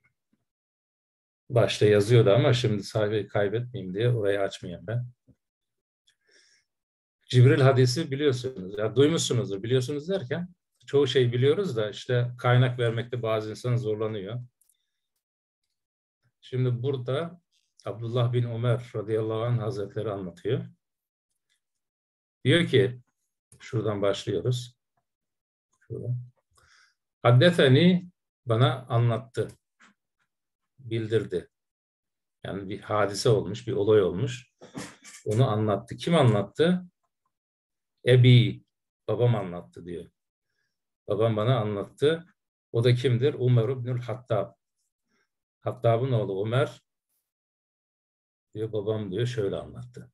başta yazıyordu ama şimdi sahibi kaybetmeyeyim diye orayı açmayayım ben. Cibril hadisi biliyorsunuz. Ya duymuşsunuzdur. Biliyorsunuz derken çoğu şey biliyoruz da işte kaynak vermekte bazı insan zorlanıyor. Şimdi burada Abdullah bin Ömer radıyallahu anh hazretleri anlatıyor. Diyor ki, şuradan başlıyoruz. Şuradan. Haddetheni, bana anlattı, bildirdi. Yani bir hadise olmuş, bir olay olmuş. Onu anlattı. Kim anlattı? Ebi, babam anlattı diyor. Babam bana anlattı. O da kimdir? Ömer ibnül Hattab. Hattab'ın oğlu Ömer diyor, babam diyor şöyle anlattı.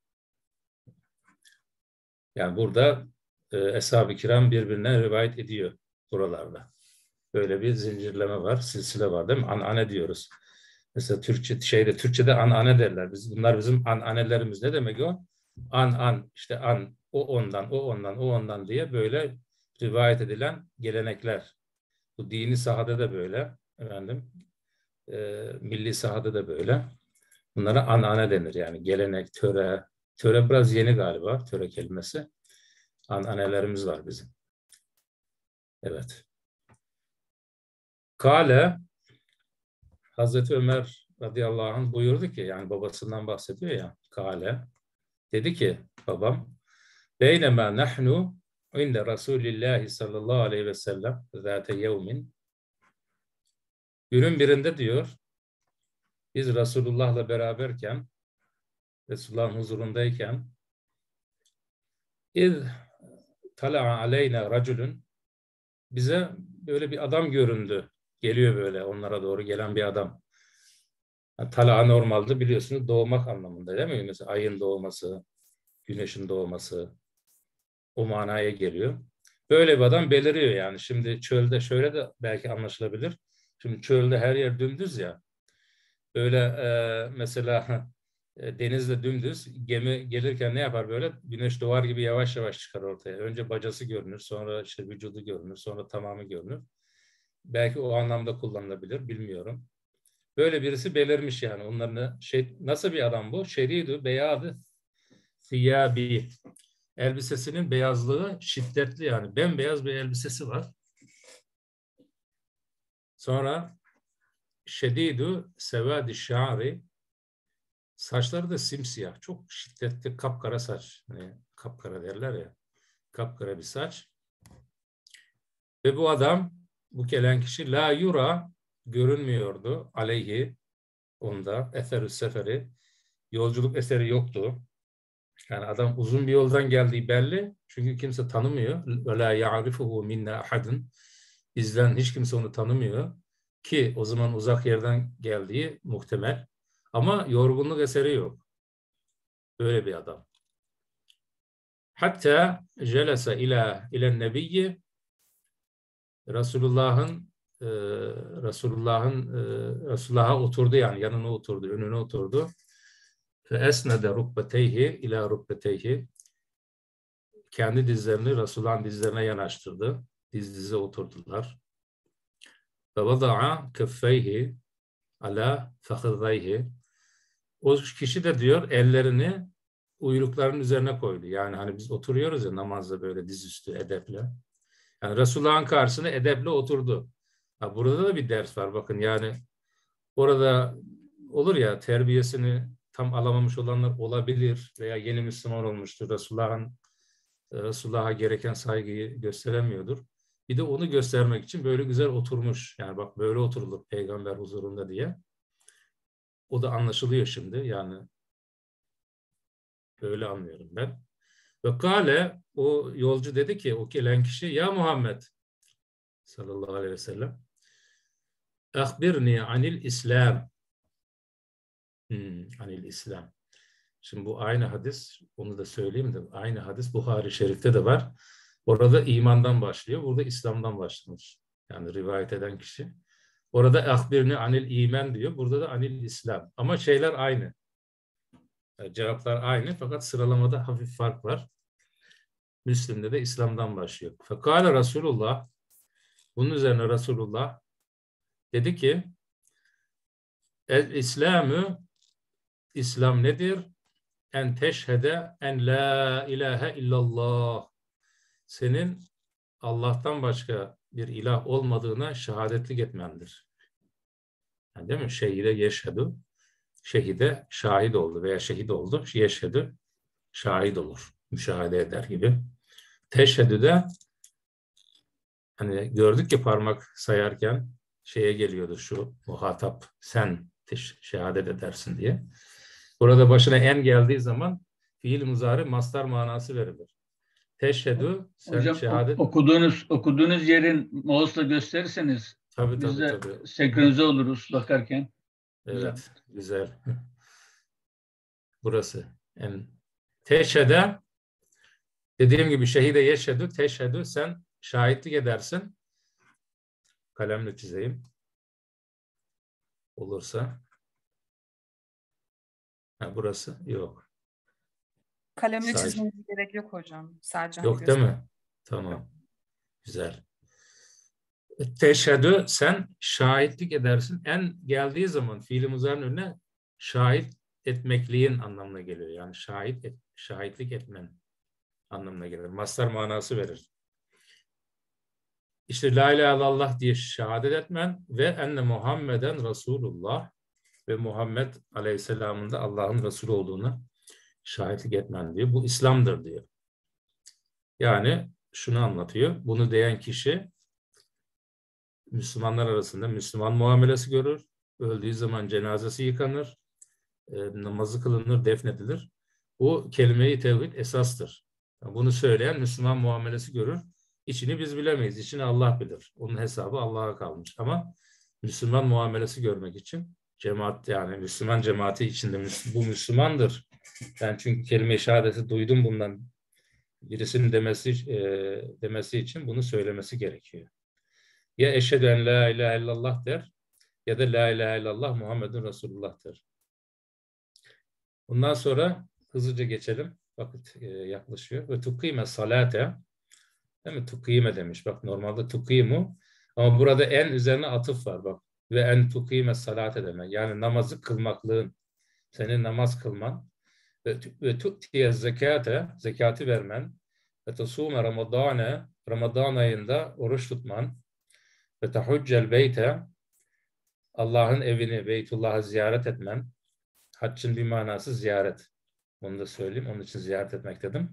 Yani burada e, Eshab-ı Kiram birbirine rivayet ediyor buralarda. Böyle bir zincirleme var, silsile var değil mi? Anane diyoruz. Mesela Türkçe şeyde Türkçede anane derler. Biz bunlar bizim ananelerimiz. Ne demek o? An an işte an o ondan, o ondan, o ondan diye böyle rivayet edilen gelenekler. Bu dini sahada da böyle, efendim, e, milli sahada da böyle. Bunlara anane denir yani gelenek, töre. Töre biraz yeni galiba, töre kelimesi. Ananelerimiz var bizim. Evet. Kale, Hazreti Ömer radıyallahu anh buyurdu ki, yani babasından bahsediyor ya, Kale, dedi ki babam, beynema nahnu inde Resulillahi sallallahu aleyhi ve sellem zâte yevmin, günün birinde diyor, biz Resulullah'la beraberken, Resulullah'ın huzurundayken, iz tala'a aleyna raculun, bize böyle bir adam göründü. Geliyor böyle onlara doğru gelen bir adam. Yani tala'a normalde biliyorsunuz doğmak anlamında değil mi? Mesela ayın doğması, güneşin doğması o manaya geliyor. Böyle bir adam beliriyor yani. Şimdi çölde şöyle de belki anlaşılabilir. Şimdi çölde her yer dümdüz ya. Böyle e, mesela e, denizde dümdüz, gemi gelirken ne yapar böyle? Güneş doğar gibi yavaş yavaş çıkar ortaya. Önce bacası görünür, sonra işte vücudu görünür, sonra tamamı görünür. Belki o anlamda kullanılabilir, bilmiyorum. Böyle birisi belirmiş yani. Onların şey, nasıl bir adam bu? Şeridu beyadı siyabi. Elbisesinin beyazlığı şiddetli yani. Bembeyaz bir elbisesi var. Sonra şedidu sevadi şa'ri, saçları da simsiyah. Çok şiddetli kapkara saç. Hani kapkara derler ya. Kapkara bir saç. Ve bu adam, bu gelen kişi la yura, görünmüyordu aleyhi, onda eserü seferi, yolculuk eseri yoktu. Yani adam uzun bir yoldan geldiği belli. Çünkü kimse tanımıyor. Ve la ya'rifuhu minna ahadun. Bizden hiç kimse onu tanımıyor. Ki o zaman uzak yerden geldiği muhtemel. Ama yorgunluk eseri yok. Böyle bir adam. Hatta jelese ila ile nebiyyi, Resulullah'ın e, Resulullah'ın e, Resulullah'a oturdu yani yanına oturdu, önüne oturdu. Fe esnede rubbeteyhi ila rubbeteyhi, kendi dizlerini Resulullah'ın dizlerine yanaştırdı. Diz dize oturdular. Ve vada'a keffeyhi ala fakhidayhi, o kişi de diyor ellerini uylukların üzerine koydu. Yani hani biz oturuyoruz ya namazda böyle dizüstü edeple. Yani Resulullah'ın karşısına edeple oturdu. Ha, burada da bir ders var bakın yani orada olur ya terbiyesini tam alamamış olanlar olabilir veya yeni Müslüman olmuştur. Resulullah'ın Resulullah'a gereken saygıyı gösteremiyordur. Bir de onu göstermek için böyle güzel oturmuş. Yani bak böyle oturulur peygamber huzurunda diye. O da anlaşılıyor şimdi. Yani öyle anlıyorum ben. Ve kâle, o yolcu dedi ki, o gelen kişi, ya Muhammed sallallahu aleyhi ve sellem, ahbirni anil İslam. Hmm, anil İslam. Şimdi bu aynı hadis, onu da söyleyeyim de, aynı hadis Buhari Şerif'te de var. Orada imandan başlıyor, burada İslam'dan başlamış. Yani rivayet eden kişi. Orada ahbirni anil iman diyor, burada da anil İslam. Ama şeyler aynı. Yani cevaplar aynı fakat sıralamada hafif fark var. Müslim'de de İslam'dan başlıyor. Fekale Resulullah, bunun üzerine Resulullah dedi ki, El-İslamü, İslam nedir? En teşhede en la ilahe illallah. Senin Allah'tan başka bir ilah olmadığına şehadetlik etmendir. Yani değil mi? Şehide yeşhedü. Şehide şahit oldu veya şehit oldu. Yeşhedü şahit olur. Müşahede eder gibi. Teşhedü de hani gördük ki parmak sayarken şeye geliyordu şu muhatap sen şehadet edersin diye. Burada başına en geldiği zaman fiil muzari mastar manası verilir. Teşhedü sen Hocam şehadet. okuduğunuz okuduğunuz yerin mouse'la gösterirseniz Tabii, biz tabii, de tabii. senkronize oluruz bakarken. Evet, güzel. Burası. En teşhede dediğim gibi şehide yeşhedü, teşhedü sen şahitlik edersin. Kalemle çizeyim. Olursa. Ha, burası yok. Kalemle Sadece- çizmemize gerek yok hocam. Sadece hani Yok değil göster- mi? Tamam. Güzel. Teşhedü sen şahitlik edersin. En geldiği zaman fiili muzarın önüne şahit etmekliğin anlamına geliyor. Yani şahit et, şahitlik etmen anlamına gelir. Mastar manası verir. İşte la ilahe illallah diye şehadet etmen ve enne Muhammeden Resulullah ve Muhammed Aleyhisselam'ın da Allah'ın Resulü olduğunu şahitlik etmen diyor. Bu İslam'dır diyor. Yani şunu anlatıyor. Bunu diyen kişi Müslümanlar arasında Müslüman muamelesi görür. Öldüğü zaman cenazesi yıkanır. E, namazı kılınır, defnedilir. Bu kelime-i tevhid esastır. Yani bunu söyleyen Müslüman muamelesi görür. İçini biz bilemeyiz. İçini Allah bilir. Onun hesabı Allah'a kalmış. Ama Müslüman muamelesi görmek için cemaat yani Müslüman cemaati içinde bu Müslümandır. Ben çünkü kelime-i şehadeti duydum bundan birisinin demesi e, demesi için bunu söylemesi gerekiyor. Ya eşhedü en la ilahe illallah der ya da la ilahe illallah Muhammedun Resulullah der. Bundan sonra hızlıca geçelim. Vakit e, yaklaşıyor. Ve tukime salate, değil mi? Tukime demiş. Bak normalde tukimu ama burada en üzerine atıf var. Bak ve en tukime salate demek. Yani namazı kılmaklığın. Senin namaz kılman ve, ve tu'tiye zekate, zekatı vermen ve tusume ramadane, Ramazan ayında oruç tutman ve tahuccel beyte, Allah'ın evini, Beytullah'ı ziyaret etmen. Haccın bir manası ziyaret. Onu da söyleyeyim. Onun için ziyaret etmek dedim.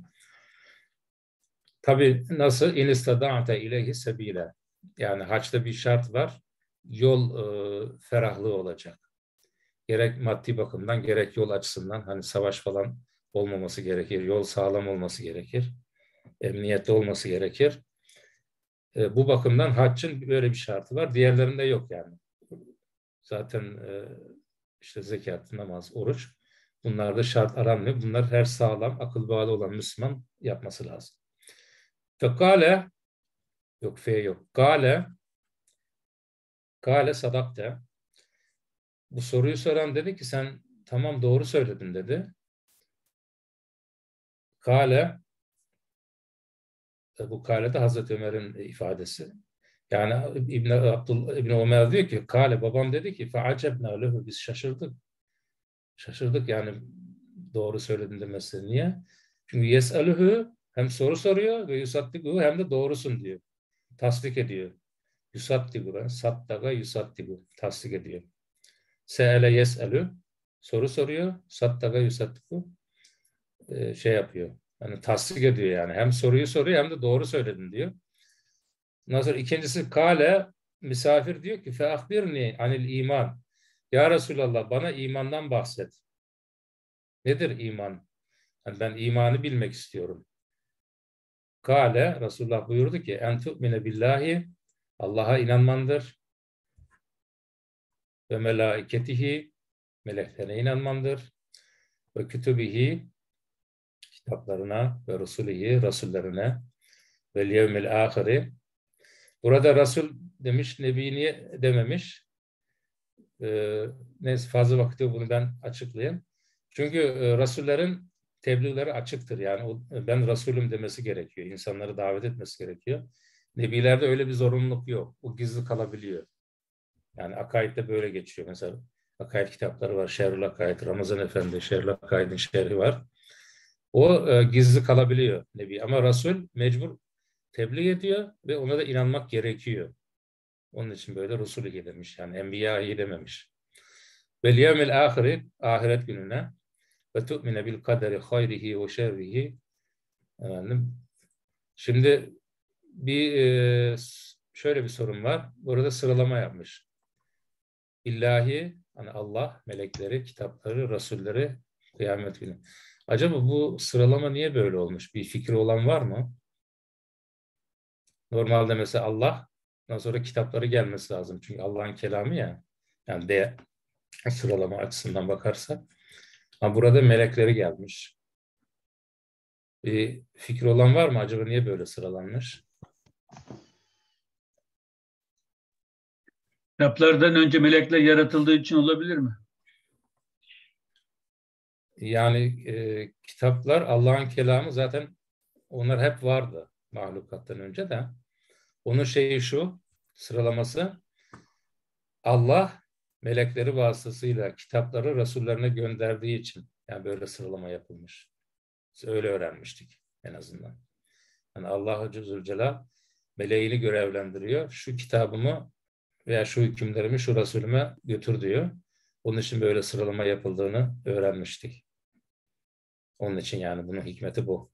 Tabii nasıl? İn istada'te ileyhi sebile. Yani haçta bir şart var. Yol e, ferahlığı olacak. Gerek maddi bakımdan gerek yol açısından hani savaş falan olmaması gerekir. Yol sağlam olması gerekir. Emniyetli olması gerekir. E, bu bakımdan haccın böyle bir şartı var. Diğerlerinde yok yani. Zaten e, işte zekat, namaz, oruç bunlarda şart aranmıyor. Bunlar her sağlam, akıl bağlı olan Müslüman yapması lazım. Fekale yok fe yok. Kale kale sadakte. Bu soruyu soran dedi ki sen tamam doğru söyledin dedi. Kale bu kale de Hazreti Ömer'in ifadesi. Yani İbn Abdullah İbn Ömer diyor ki kale babam dedi ki fe'acebna lehu biz şaşırdık. Şaşırdık yani doğru söyledin demesi. Niye? Çünkü yes'aluhu hem soru soruyor ve yusaddiku hem de doğrusun diyor. Tasdik ediyor. Yusaddiku, saddaka yusaddiku tasdik ediyor. Se'ele yes'alu soru soruyor. Saddaka yusaddiku e, şey yapıyor. Yani tasdik ediyor yani. Hem soruyu soruyor hem de doğru söyledin diyor. Nasıl ikincisi kale misafir diyor ki fe ahbirni anil iman. Ya Resulallah bana imandan bahset. Nedir iman? Yani ben imanı bilmek istiyorum. Kale Resulullah buyurdu ki en tu'mine billahi Allah'a inanmandır ve melaiketihi meleklerine inanmandır ve kütübihi kitaplarına ve rusulihi rasullerine ve yevmil ahiri. Burada Resul demiş, Nebi niye dememiş? Ee, neyse fazla vakti bunu ben açıklayayım. Çünkü e, Resullerin tebliğleri açıktır. Yani o, ben Resulüm demesi gerekiyor. İnsanları davet etmesi gerekiyor. Nebilerde öyle bir zorunluluk yok. O gizli kalabiliyor. Yani akaidde böyle geçiyor. Mesela akaid kitapları var. Şerhül Akaid, Ramazan Efendi, Şerhül Akaid'in şerhi var. O e, gizli kalabiliyor Nebi. Ama Resul mecbur tebliğ ediyor ve ona da inanmak gerekiyor. Onun için böyle Resulü demiş. Yani Enbiya'yı dememiş. Vel yevmil ahiri, ahiret gününe ve tu'mine bil kaderi hayrihi ve şerrihi. Efendim, şimdi bir e, şöyle bir sorun var. Burada sıralama yapmış. İllahi, hani Allah, melekleri, kitapları, rasulleri, kıyamet günü. Acaba bu sıralama niye böyle olmuş? Bir fikri olan var mı? Normalde mesela Allah, ondan sonra kitapları gelmesi lazım. Çünkü Allah'ın kelamı ya. Yani de sıralama açısından bakarsak. Ama burada melekleri gelmiş. Bir fikri olan var mı? Acaba niye böyle sıralanmış? Kitaplardan önce melekler yaratıldığı için olabilir mi? Yani e, kitaplar Allah'ın kelamı zaten onlar hep vardı mahlukattan önce de. Onun şeyi şu, sıralaması Allah melekleri vasıtasıyla kitapları Resullerine gönderdiği için yani böyle sıralama yapılmış. Biz öyle öğrenmiştik en azından. Yani Allah Zülcelal meleğini görevlendiriyor. Şu kitabımı veya şu hükümlerimi şu Resulüme götür diyor. Onun için böyle sıralama yapıldığını öğrenmiştik. Onun için yani bunun hikmeti bu.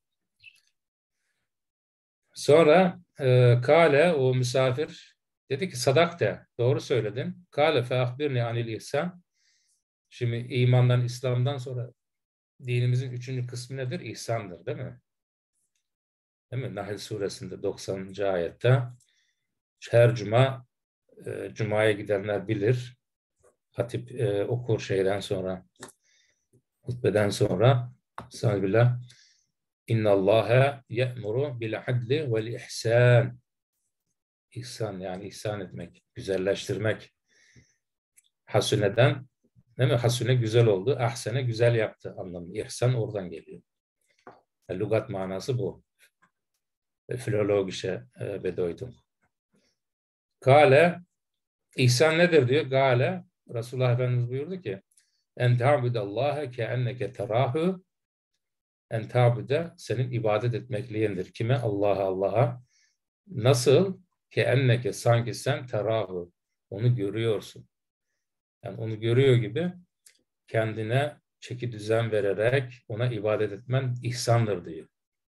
Sonra e, Kale o misafir dedi ki sadakte doğru söyledin. Kale fe ahbirni anil ihsan. Şimdi imandan, İslam'dan sonra dinimizin üçüncü kısmı nedir? İhsandır değil mi? Değil mi? Nahl suresinde doksanıncı ayette her cuma e, cumaya gidenler bilir. Hatip e, okur şeyden sonra hutbeden sonra Estağfirullah. İnna Allaha ye'muru bil adli vel ihsan. İhsan yani ihsan etmek, güzelleştirmek. Hasuneden, değil mi? Hasune güzel oldu. Ahsene güzel yaptı anlamı. İhsan oradan geliyor. Yani, lügat manası bu. Filologische e, Bedeutung. Kale, ihsan nedir diyor. Gale, Resulullah Efendimiz buyurdu ki en ta'budallaha keenneke terahu en ta'bude senin ibadet etmekliyindir. Kime? Allah'a Allah'a. Nasıl? Keenneke sanki sen terahu. Onu görüyorsun. Yani onu görüyor gibi kendine çeki düzen vererek ona ibadet etmen ihsandır diyor.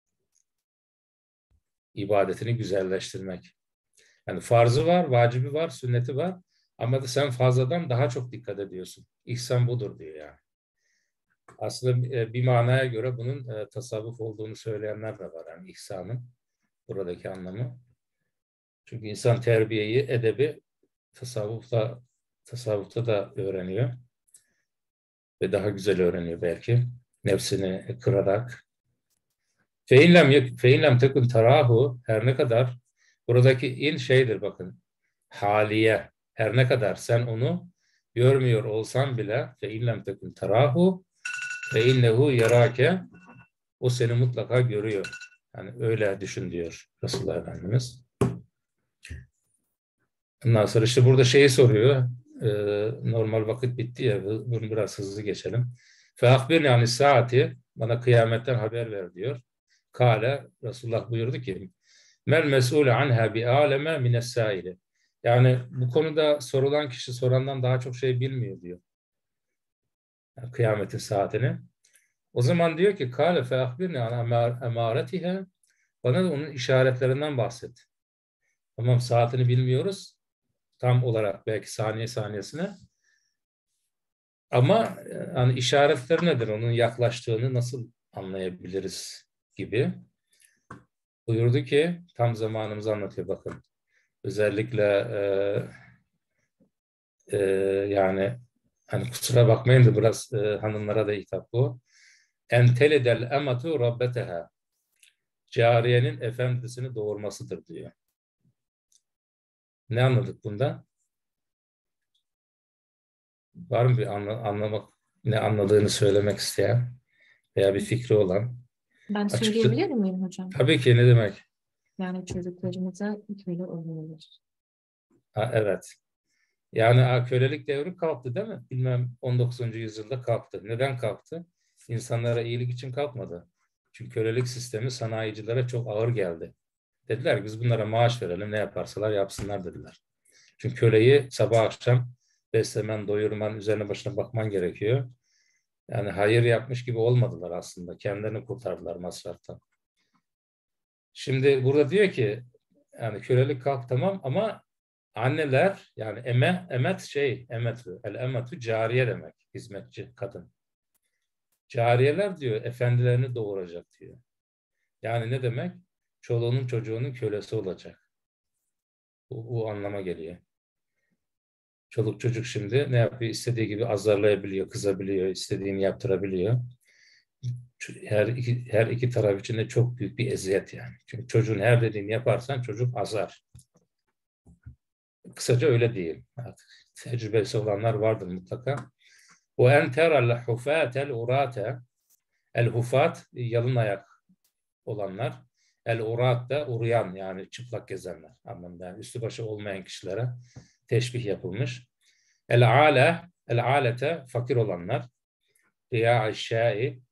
İbadetini güzelleştirmek. Yani farzı var, vacibi var, sünneti var ama da sen fazladan daha çok dikkat ediyorsun. İhsan budur diyor yani. Aslında bir manaya göre bunun tasavvuf olduğunu söyleyenler de var. Yani ihsanın buradaki anlamı. Çünkü insan terbiyeyi, edebi tasavvufta, tasavvufta da öğreniyor. Ve daha güzel öğreniyor belki. Nefsini kırarak. Feinlem feinlem tekun tarahu her ne kadar buradaki in şeydir bakın. Haliye. Her ne kadar sen onu görmüyor olsan bile feinlem tekun tarahu fe innehu yarake o seni mutlaka görüyor. Yani öyle düşün diyor Resulullah Efendimiz. Ondan sonra işte burada şeyi soruyor. E, normal vakit bitti ya bunu biraz hızlı geçelim. Fe akbirni yani saati bana kıyametten haber ver diyor. Kale Resulullah buyurdu ki mel mes'ule anha bi aleme mines saili. Yani bu konuda sorulan kişi sorandan daha çok şey bilmiyor diyor. Yani kıyametin saatini. O zaman diyor ki kale fe akbirni an emaretiha bana da onun işaretlerinden bahset. Tamam saatini bilmiyoruz. Tam olarak belki saniye saniyesine. Ama yani işaretler nedir? Onun yaklaştığını nasıl anlayabiliriz gibi. Buyurdu ki tam zamanımızı anlatıyor bakın. Özellikle e, e, yani hani kusura bakmayın da biraz e, hanımlara da hitap bu. Enteledel ematu rabbeteha. Cariyenin efendisini doğurmasıdır diyor. Ne anladık bundan? Var mı bir anla, anlamak ne anladığını söylemek isteyen veya bir fikri olan. Ben Açıkça, söyleyebilir miyim hocam? tabii ki, ne demek? Yani çocuklarımıza köle oluyorlar. Ha, evet. Yani ha, kölelik devri kalktı değil mi? Bilmem on dokuzuncu yüzyılda kalktı. Neden kalktı? İnsanlara iyilik için kalkmadı. Çünkü kölelik sistemi sanayicilere çok ağır geldi. Dediler ki biz bunlara maaş verelim, ne yaparsalar yapsınlar dediler. Çünkü köleyi sabah akşam beslemen, doyurman, üzerine başına bakman gerekiyor. Yani hayır yapmış gibi olmadılar aslında. Kendilerini kurtardılar masraftan. Şimdi burada diyor ki yani kölelik kalk tamam ama anneler yani eme, emet şey emetü, el emetü cariye demek, hizmetçi kadın. Cariyeler diyor efendilerini doğuracak diyor. Yani ne demek? Çoluğunun çocuğunun kölesi olacak. Bu, bu anlama geliyor. Çoluk çocuk şimdi ne yapıyor? İstediği gibi azarlayabiliyor, kızabiliyor, istediğini yaptırabiliyor. Her iki, her iki taraf için de çok büyük bir eziyet yani. Çünkü çocuğun her dediğini yaparsan çocuk azar. Kısaca öyle diyeyim. Artık tecrübesi olanlar vardır mutlaka. O en teral hufatel urate, el hufat yalın ayak olanlar, el urat da uruyan yani çıplak gezenler anlamında. Yani üstü başı olmayan kişilere teşbih yapılmış. El ale, el alete fakir olanlar, riya şai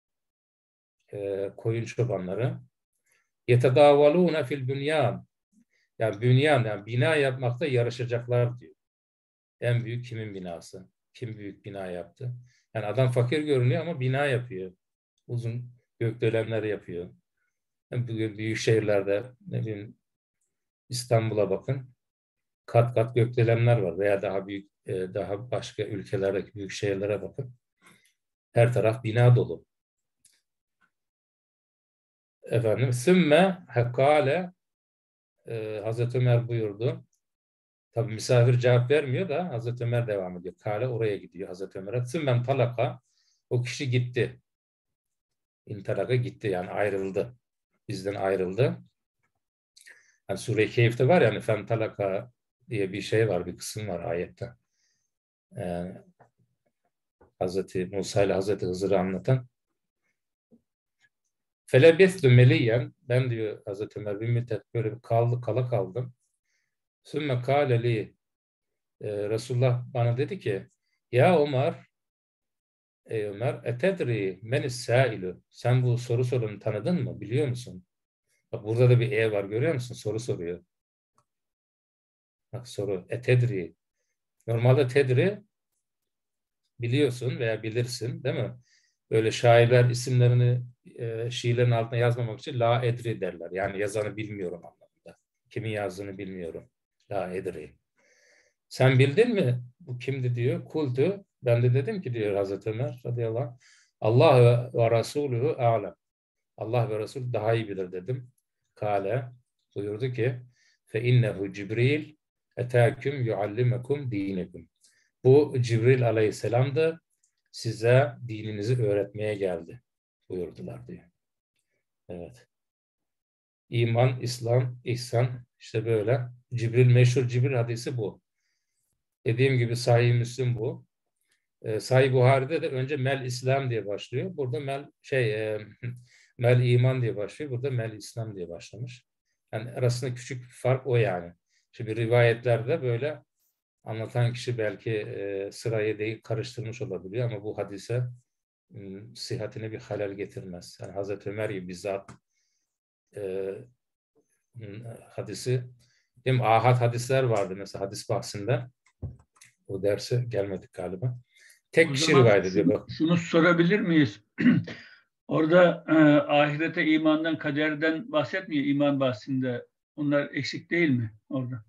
koyun çobanları, yetedâvalûne fil bünyan, yani bünyan yani bina yapmakta yarışacaklar diyor. En büyük kimin binası? Kim büyük bina yaptı? Yani adam fakir görünüyor ama bina yapıyor. Uzun gökdelenler yapıyor. Yani bugün büyük şehirlerde ne bileyim İstanbul'a bakın. Kat kat gökdelenler var veya daha büyük daha başka ülkelerdeki büyük şehirlere bakın. Her taraf bina dolu. Efendim sümme hekale e, Hazreti Ömer buyurdu. Tabi misafir cevap vermiyor da Hazreti Ömer devam ediyor. Kale oraya gidiyor Hazreti Ömer'e. Sümmem talaka o kişi gitti. İntalaka gitti yani ayrıldı. Bizden ayrıldı. Yani Sure-i Keyif'te var yani fen talaka diye bir şey var, bir kısım var ayette. Ee, Hazreti Musa ile Hazreti Hızır'ı anlatan. Felebithü meliyen ben diyor Hazreti Ömer bir müddet böyle bir kaldı, kala kaldım. Sümme kâleli e, Resulullah bana dedi ki ya Ömer ey Ömer etedri menis sâilü sen bu soru sorunu tanıdın mı? Biliyor musun? Bak burada da bir e var görüyor musun? Soru soruyor. Bak soru etedri. Normalde tedri biliyorsun veya bilirsin değil mi? Böyle şairler isimlerini e, şiirlerin altına yazmamak için la edri derler. Yani yazanı bilmiyorum anlamında. Kimin yazdığını bilmiyorum. La edri. Sen bildin mi? Bu kimdi diyor. Kultu. Ben de dedim ki diyor Hazreti Ömer radıyallahu anh. Allah ve Resulühü alem. Allah ve Resul daha iyi bilir dedim. Kale buyurdu ki fe innehu Cibril etâküm yuallimekum dinekum. Bu Cibril aleyhisselamdı. Size dininizi öğretmeye geldi buyurdular diyor. Evet. İman, İslam, ihsan işte böyle. Cibril meşhur Cibril hadisi bu. Dediğim gibi Sahih Müslim bu. E, Sahih Buhari'de de önce Mel İslam diye başlıyor. Burada Mel şey e, Mel İman diye başlıyor. Burada Mel İslam diye başlamış. Yani arasında küçük bir fark o yani. Şimdi rivayetlerde böyle anlatan kişi belki e, sırayı değil karıştırmış olabiliyor ama bu hadise m, sıhhatine bir halel getirmez. Yani Hazreti Ömer gibi bizzat e, hadisi değil mi? Ahad hadisler vardı mesela hadis bahsinde. O derse gelmedik galiba. Tek o kişi zaman rivayet ediyor. şunu, şunu sorabilir miyiz? Orada e, ahirete imandan, kaderden bahsetmiyor iman bahsinde. Onlar eksik değil mi orada?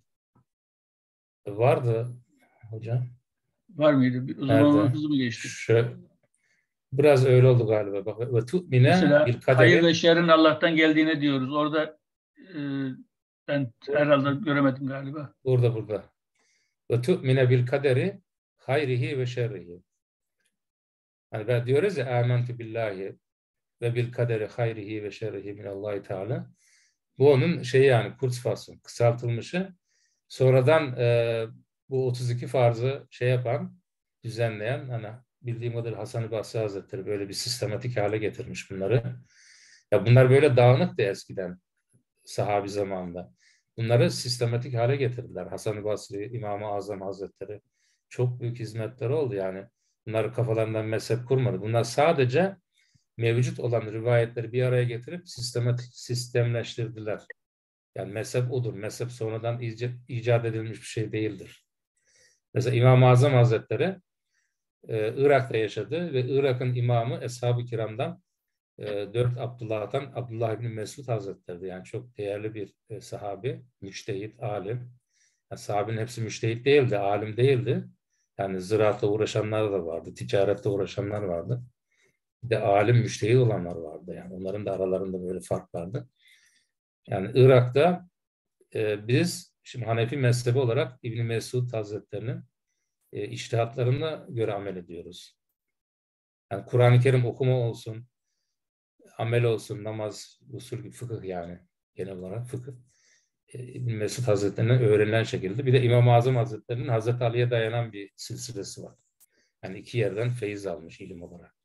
Vardı hocam. Var mıydı? O zaman onu hızlı mı geçtik? Şu, biraz öyle oldu galiba. Bak, ve tu'mine Mesela bil hayır kaderi. ve şerrin Allah'tan geldiğine diyoruz. Orada e, ben herhalde göremedim galiba. Burada burada. Ve tu'mine bil kaderi hayrihi ve şerrihi. Hani ben diyoruz ya âmentü billahi ve bil kaderi hayrihi ve şerrihi minallahi teala. Bu onun şeyi yani kurzfassung, kısaltılmışı. Sonradan e, bu otuz iki farzı şey yapan, düzenleyen, hani bildiğim kadarıyla Hasan-ı Basri Hazretleri böyle bir sistematik hale getirmiş bunları. Ya bunlar böyle dağınıktı eskiden sahabi zamanında. Bunları sistematik hale getirdiler. Hasan-ı Basri, İmam-ı Azam Hazretleri. Çok büyük hizmetleri oldu yani. Bunlar kafalarından mezhep kurmadı. Bunlar sadece mevcut olan rivayetleri bir araya getirip sistematik sistemleştirdiler. Yani mezhep odur. Mezhep sonradan icat, icat edilmiş bir şey değildir. Mesela İmam-ı Azam Hazretleri e, Irak'ta yaşadı ve Irak'ın imamı Eshab-ı Kiram'dan e, dört Abdullah'tan Abdullah İbni Mesud Hazretleri. Yani çok değerli bir e, sahabi, müştehit, alim. Yani sahabinin hepsi müştehit değildi, alim değildi. Yani ziraatla uğraşanlar da vardı, ticaretle uğraşanlar vardı. Bir de alim, müştehit olanlar vardı. Yani onların da aralarında böyle fark vardı. Yani Irak'ta e, biz şimdi Hanefi mezhebi olarak İbni Mesud Hazretleri'nin e, içtihatlarına göre amel ediyoruz. Yani Kur'an-ı Kerim okuma olsun, amel olsun, namaz, usul, fıkıh yani genel olarak fıkıh. E, İbni Mesud Hazretleri'nin öğrenilen şekilde. Bir de İmam-ı Azam Hazretleri'nin Hazreti Ali'ye dayanan bir silsilesi var. Yani iki yerden feyiz almış ilim olarak.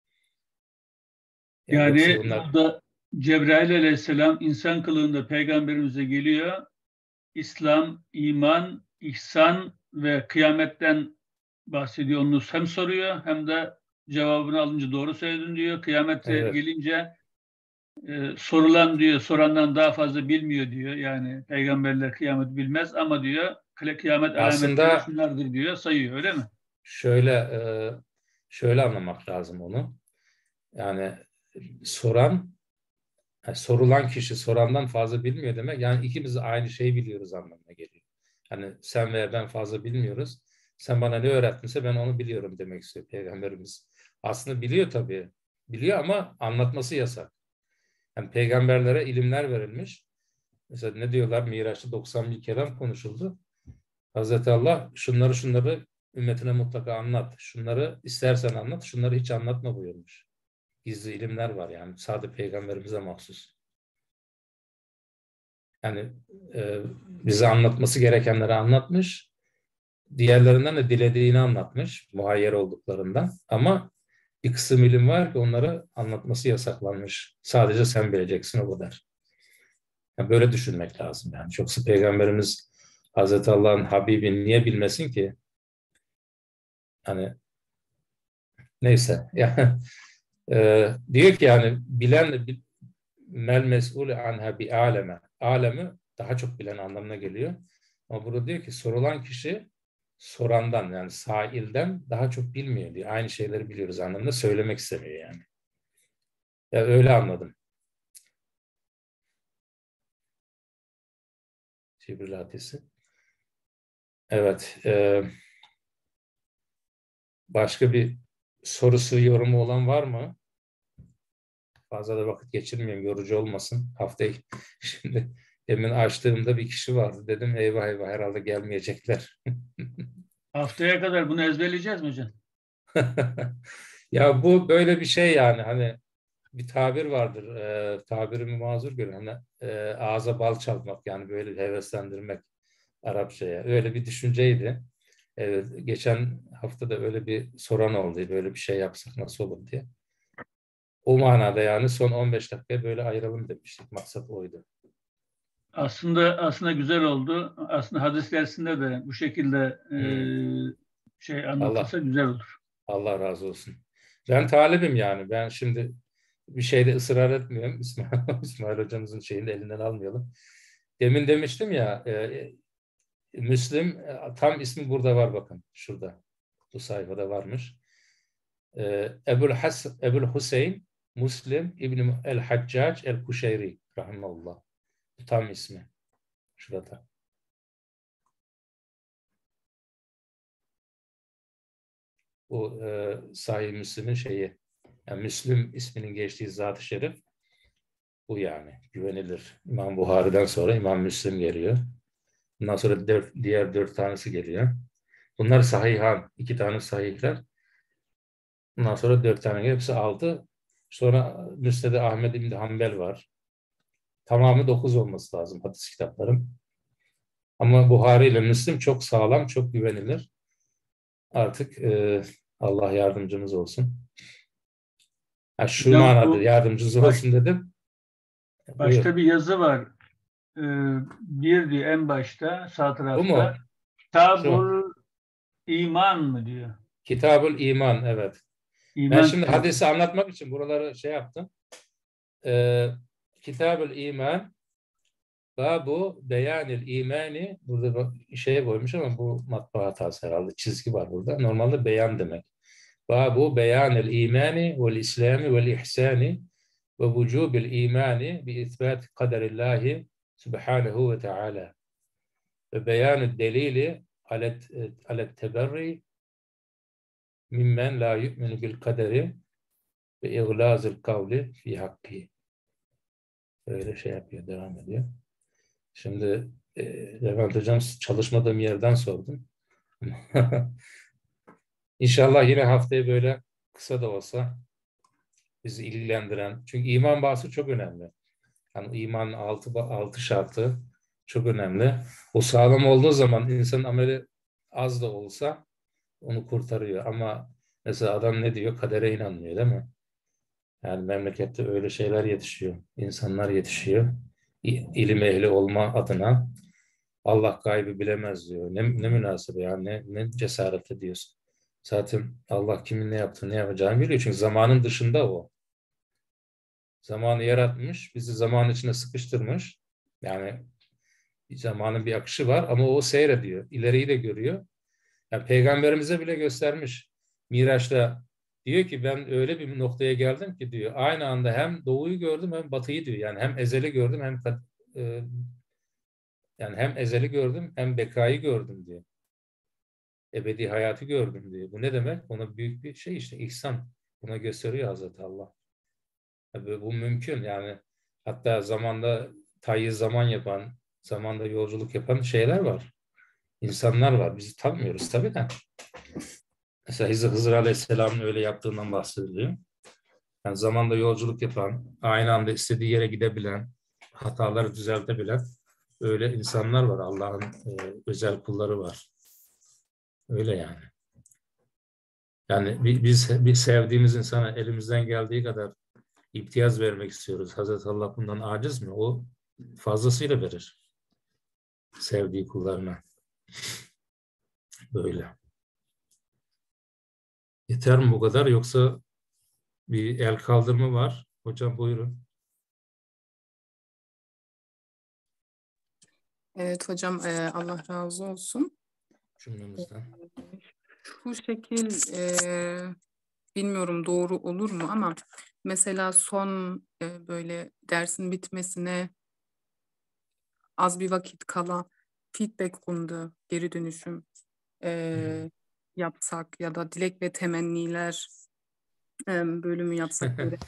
Yani, yani bunlar... burada Cebrail Aleyhisselam insan kılığında peygamberimize geliyor. İslam, iman, ihsan ve kıyametten bahsediyor. Onu hem soruyor hem de cevabını alınca doğru söyledin diyor. Kıyamete Evet. gelince e, sorulan diyor, sorandan daha fazla bilmiyor diyor. Yani peygamberler kıyamet bilmez ama diyor kıyamet alametleri Aslında şunlardır diyor, sayıyor, öyle mi? Şöyle e, şöyle anlamak lazım onu. Yani soran, yani sorulan kişi sorandan fazla bilmiyor demek. Yani ikimiz de aynı şeyi biliyoruz anlamına geliyor. Yani sen veya ben fazla bilmiyoruz. Sen bana ne öğrettinse ben onu biliyorum demek istiyor Peygamberimiz. Aslında biliyor tabii. Biliyor ama anlatması yasak. Yani peygamberlere ilimler verilmiş. Mesela ne diyorlar? Miraç'ta doksan bin kelam konuşuldu. Hazreti Allah şunları şunları ümmetine mutlaka anlat. Şunları istersen anlat, şunları hiç anlatma buyurmuş. Gizli ilimler var yani. Sadece peygamberimize mahsus. Yani e, bize anlatması gerekenleri anlatmış. Diğerlerinden de dilediğini anlatmış. Muhayyer olduklarından. Ama bir kısım ilim var ki onları anlatması yasaklanmış. Sadece sen bileceksin o kadar. Yani böyle düşünmek lazım yani. Yoksa peygamberimiz Hazreti Allah'ın Habibi niye bilmesin ki? Hani neyse. Yani e, diyor ki yani bilen mel mes'ul anha bi aleme. Alemi daha çok bilen anlamına geliyor. Ama burada diyor ki sorulan kişi sorandan yani sailden daha çok bilmiyor diyor. Aynı şeyleri biliyoruz anlamında söylemek istemiyor yani. Ya öyle anladım. Cibril hadisi. Evet. E, başka bir sorusu, yorumu olan var mı? Fazla da vakit geçirmeyeyim, yorucu olmasın. Haftayı şimdi demin açtığımda bir kişi vardı. Dedim eyvah eyvah herhalde gelmeyecekler. Haftaya kadar bunu ezberleyeceğiz mi hocam? Ya bu böyle bir şey yani hani bir tabir vardır. E, tabirimi mazur görün. Hani e, ağza bal çalmak yani böyle heveslendirmek Arapçaya. Öyle bir düşünceydi. Evet, geçen hafta da öyle bir soran oldu. Böyle bir şey yapsak nasıl olur diye. O manada yani son on beş dakikaya böyle ayıralım demiştik. Maksat oydu. Aslında aslında güzel oldu. Aslında hadis dersinde de bu şekilde e, Hmm. şey anlatılsa Allah güzel olur. Allah razı olsun. Ben talibim yani. Ben şimdi bir şeyde ısrar etmiyorum. İsmail, İsmail hocamızın şeyini elinden almayalım. Demin demiştim ya e, Müslim e, tam ismi burada var bakın. Şurada. Bu sayfada varmış. E, Ebul, Has, Ebul Hüseyin Müslim İbni el-Haccac el-Kuşeyri rahimahullah. Bu tam ismi. Şurada. Bu e, Sahih Müslim'in şeyi. Yani Müslim isminin geçtiği zat-ı şerif bu yani. Güvenilir. İmam Buhari'den sonra İmam Müslim geliyor. Bundan sonra dört, diğer dört tanesi geliyor. Bunlar sahihan. İki tane sahihler. Bundan sonra dört tane geliyor. Hepsi altı. Sonra Müsned-i Ahmed İbni Hanbel var. Tamamı dokuz olması lazım hadis kitaplarım. Ama Buhari ile Müslim çok sağlam, çok güvenilir. Artık e, Allah yardımcımız olsun. Ha, şu Hocam, manada bu yardımcınız baş- olsun dedim. Başta Buyur. bir yazı var. Ee, bir diyor en başta sağ Bu mu? tarafta. Şu. Kitabul İman mı diyor. Kitabul İman, evet. Ben İman şimdi kitabı. hadisi anlatmak için buraları şey yaptım. Ee, Kitabul İman, Babu beyanil imani, burada bak- şeye koymuş ama bu matbaa hatası herhalde. Çizgi var burada. Normalde beyan demek. Babu beyanil imani vel islami vel ihsani ve vücubil imani bi isbat kaderillahi subhanahu ve teala ve beyanü delili alet alet teberri mimmen la yu'minu bil kaderi ve iglazil kavli fi hakki. Öyle şey yapıyor, devam ediyor. Şimdi e, Levent Hocam, çalışmadığım yerden sordum. İnşallah yine haftaya böyle kısa da olsa bizi ilgilendiren. Çünkü iman bahsi çok önemli. Yani imanın altı, altı şartı çok önemli. O sağlam olduğu zaman insanın ameli az da olsa onu kurtarıyor. Ama mesela adam ne diyor? Kadere inanmıyor, değil mi? Yani memlekette öyle şeyler yetişiyor. İnsanlar yetişiyor. İ- İlim ehli olma adına Allah gaybı bilemez diyor. Ne, ne münasebe ya, ne, ne cesaret ediyorsun. Zaten Allah kimin ne yaptığını, ne yapacağını biliyor. Çünkü zamanın dışında o. Zamanı yaratmış, bizi zaman içine sıkıştırmış. Yani zamanın bir akışı var ama o seyrediyor. İleriyi de görüyor. Yani peygamberimize bile göstermiş. Miraç'ta diyor ki ben öyle bir noktaya geldim ki diyor. Aynı anda hem doğuyu gördüm hem batıyı diyor. Yani hem ezeli gördüm hem e, yani hem ezeli gördüm hem bekayı gördüm diyor. Ebedi hayatı gördüm diyor. Bu ne demek? Ona büyük bir şey işte, ihsan. Buna gösteriyor Hazreti Allah. Tabii bu mümkün yani. Hatta zamanda tayyi zaman yapan, zamanda yolculuk yapan şeyler var. İnsanlar var. Biz tanımıyoruz tabii de. Mesela Hızır, Hızır Aleyhisselam'ın öyle yaptığından bahsediliyor. Yani zamanda yolculuk yapan, aynı anda istediği yere gidebilen, hataları düzeltebilen öyle insanlar var. Allah'ın e, özel kulları var. Öyle yani. Yani bi- biz bir sevdiğimiz insana elimizden geldiği kadar imtiyaz vermek istiyoruz. Hazreti Allah bundan aciz mi? O fazlasıyla verir sevdiği kullarına. Böyle. Yeter mi bu kadar, yoksa bir el kaldırma var? Hocam buyurun. Evet hocam, e, Allah razı olsun. Cümlemizden. Şu şekil, e, bilmiyorum doğru olur mu ama mesela son e, böyle dersin bitmesine az bir vakit kala feedback rundu, geri dönüşüm e, Hmm. yapsak ya da dilek ve temenniler e, bölümü yapsak böyle.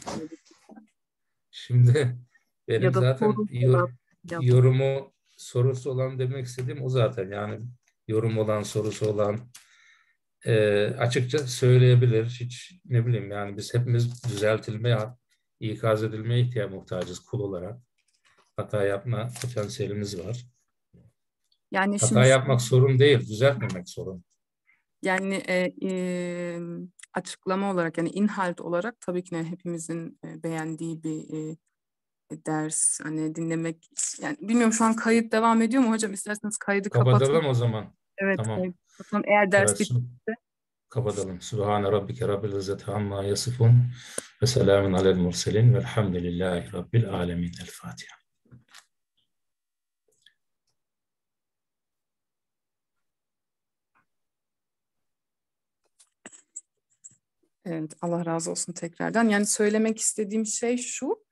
Şimdi Ya benim da zaten soru yor, yap. yorumu sorusu olan demek istediğim o zaten. Yani yorum olan, sorusu olan e, açıkça söyleyebilir. Hiç ne bileyim, yani biz hepimiz düzeltilmeye, ikaz edilmeye ihtiyaç muhtacız kul olarak. Hata yapma potansiyelimiz var. Yani Hata şimdi yapmak sorun değil, düzeltmemek sorun. yani e, e, açıklama olarak, yani inhalt olarak tabii ki de hepimizin e, beğendiği bir e, ders, hani dinlemek, yani bilmiyorum şu an kayıt devam ediyor mu hocam, isterseniz kaydı kapatın. Kapatalım o zaman. Evet, Tamam. kaydı kapatalım. Eğer ders Evet, bitti. kapatalım. Sübhane Rabbike Rabbil İzzeti Amma Yasifun ve selamun alel murselin velhamdülillahi Rabbil Alemin. El Fatiha. Evet, Allah razı olsun tekrardan. Yani söylemek istediğim şey şu,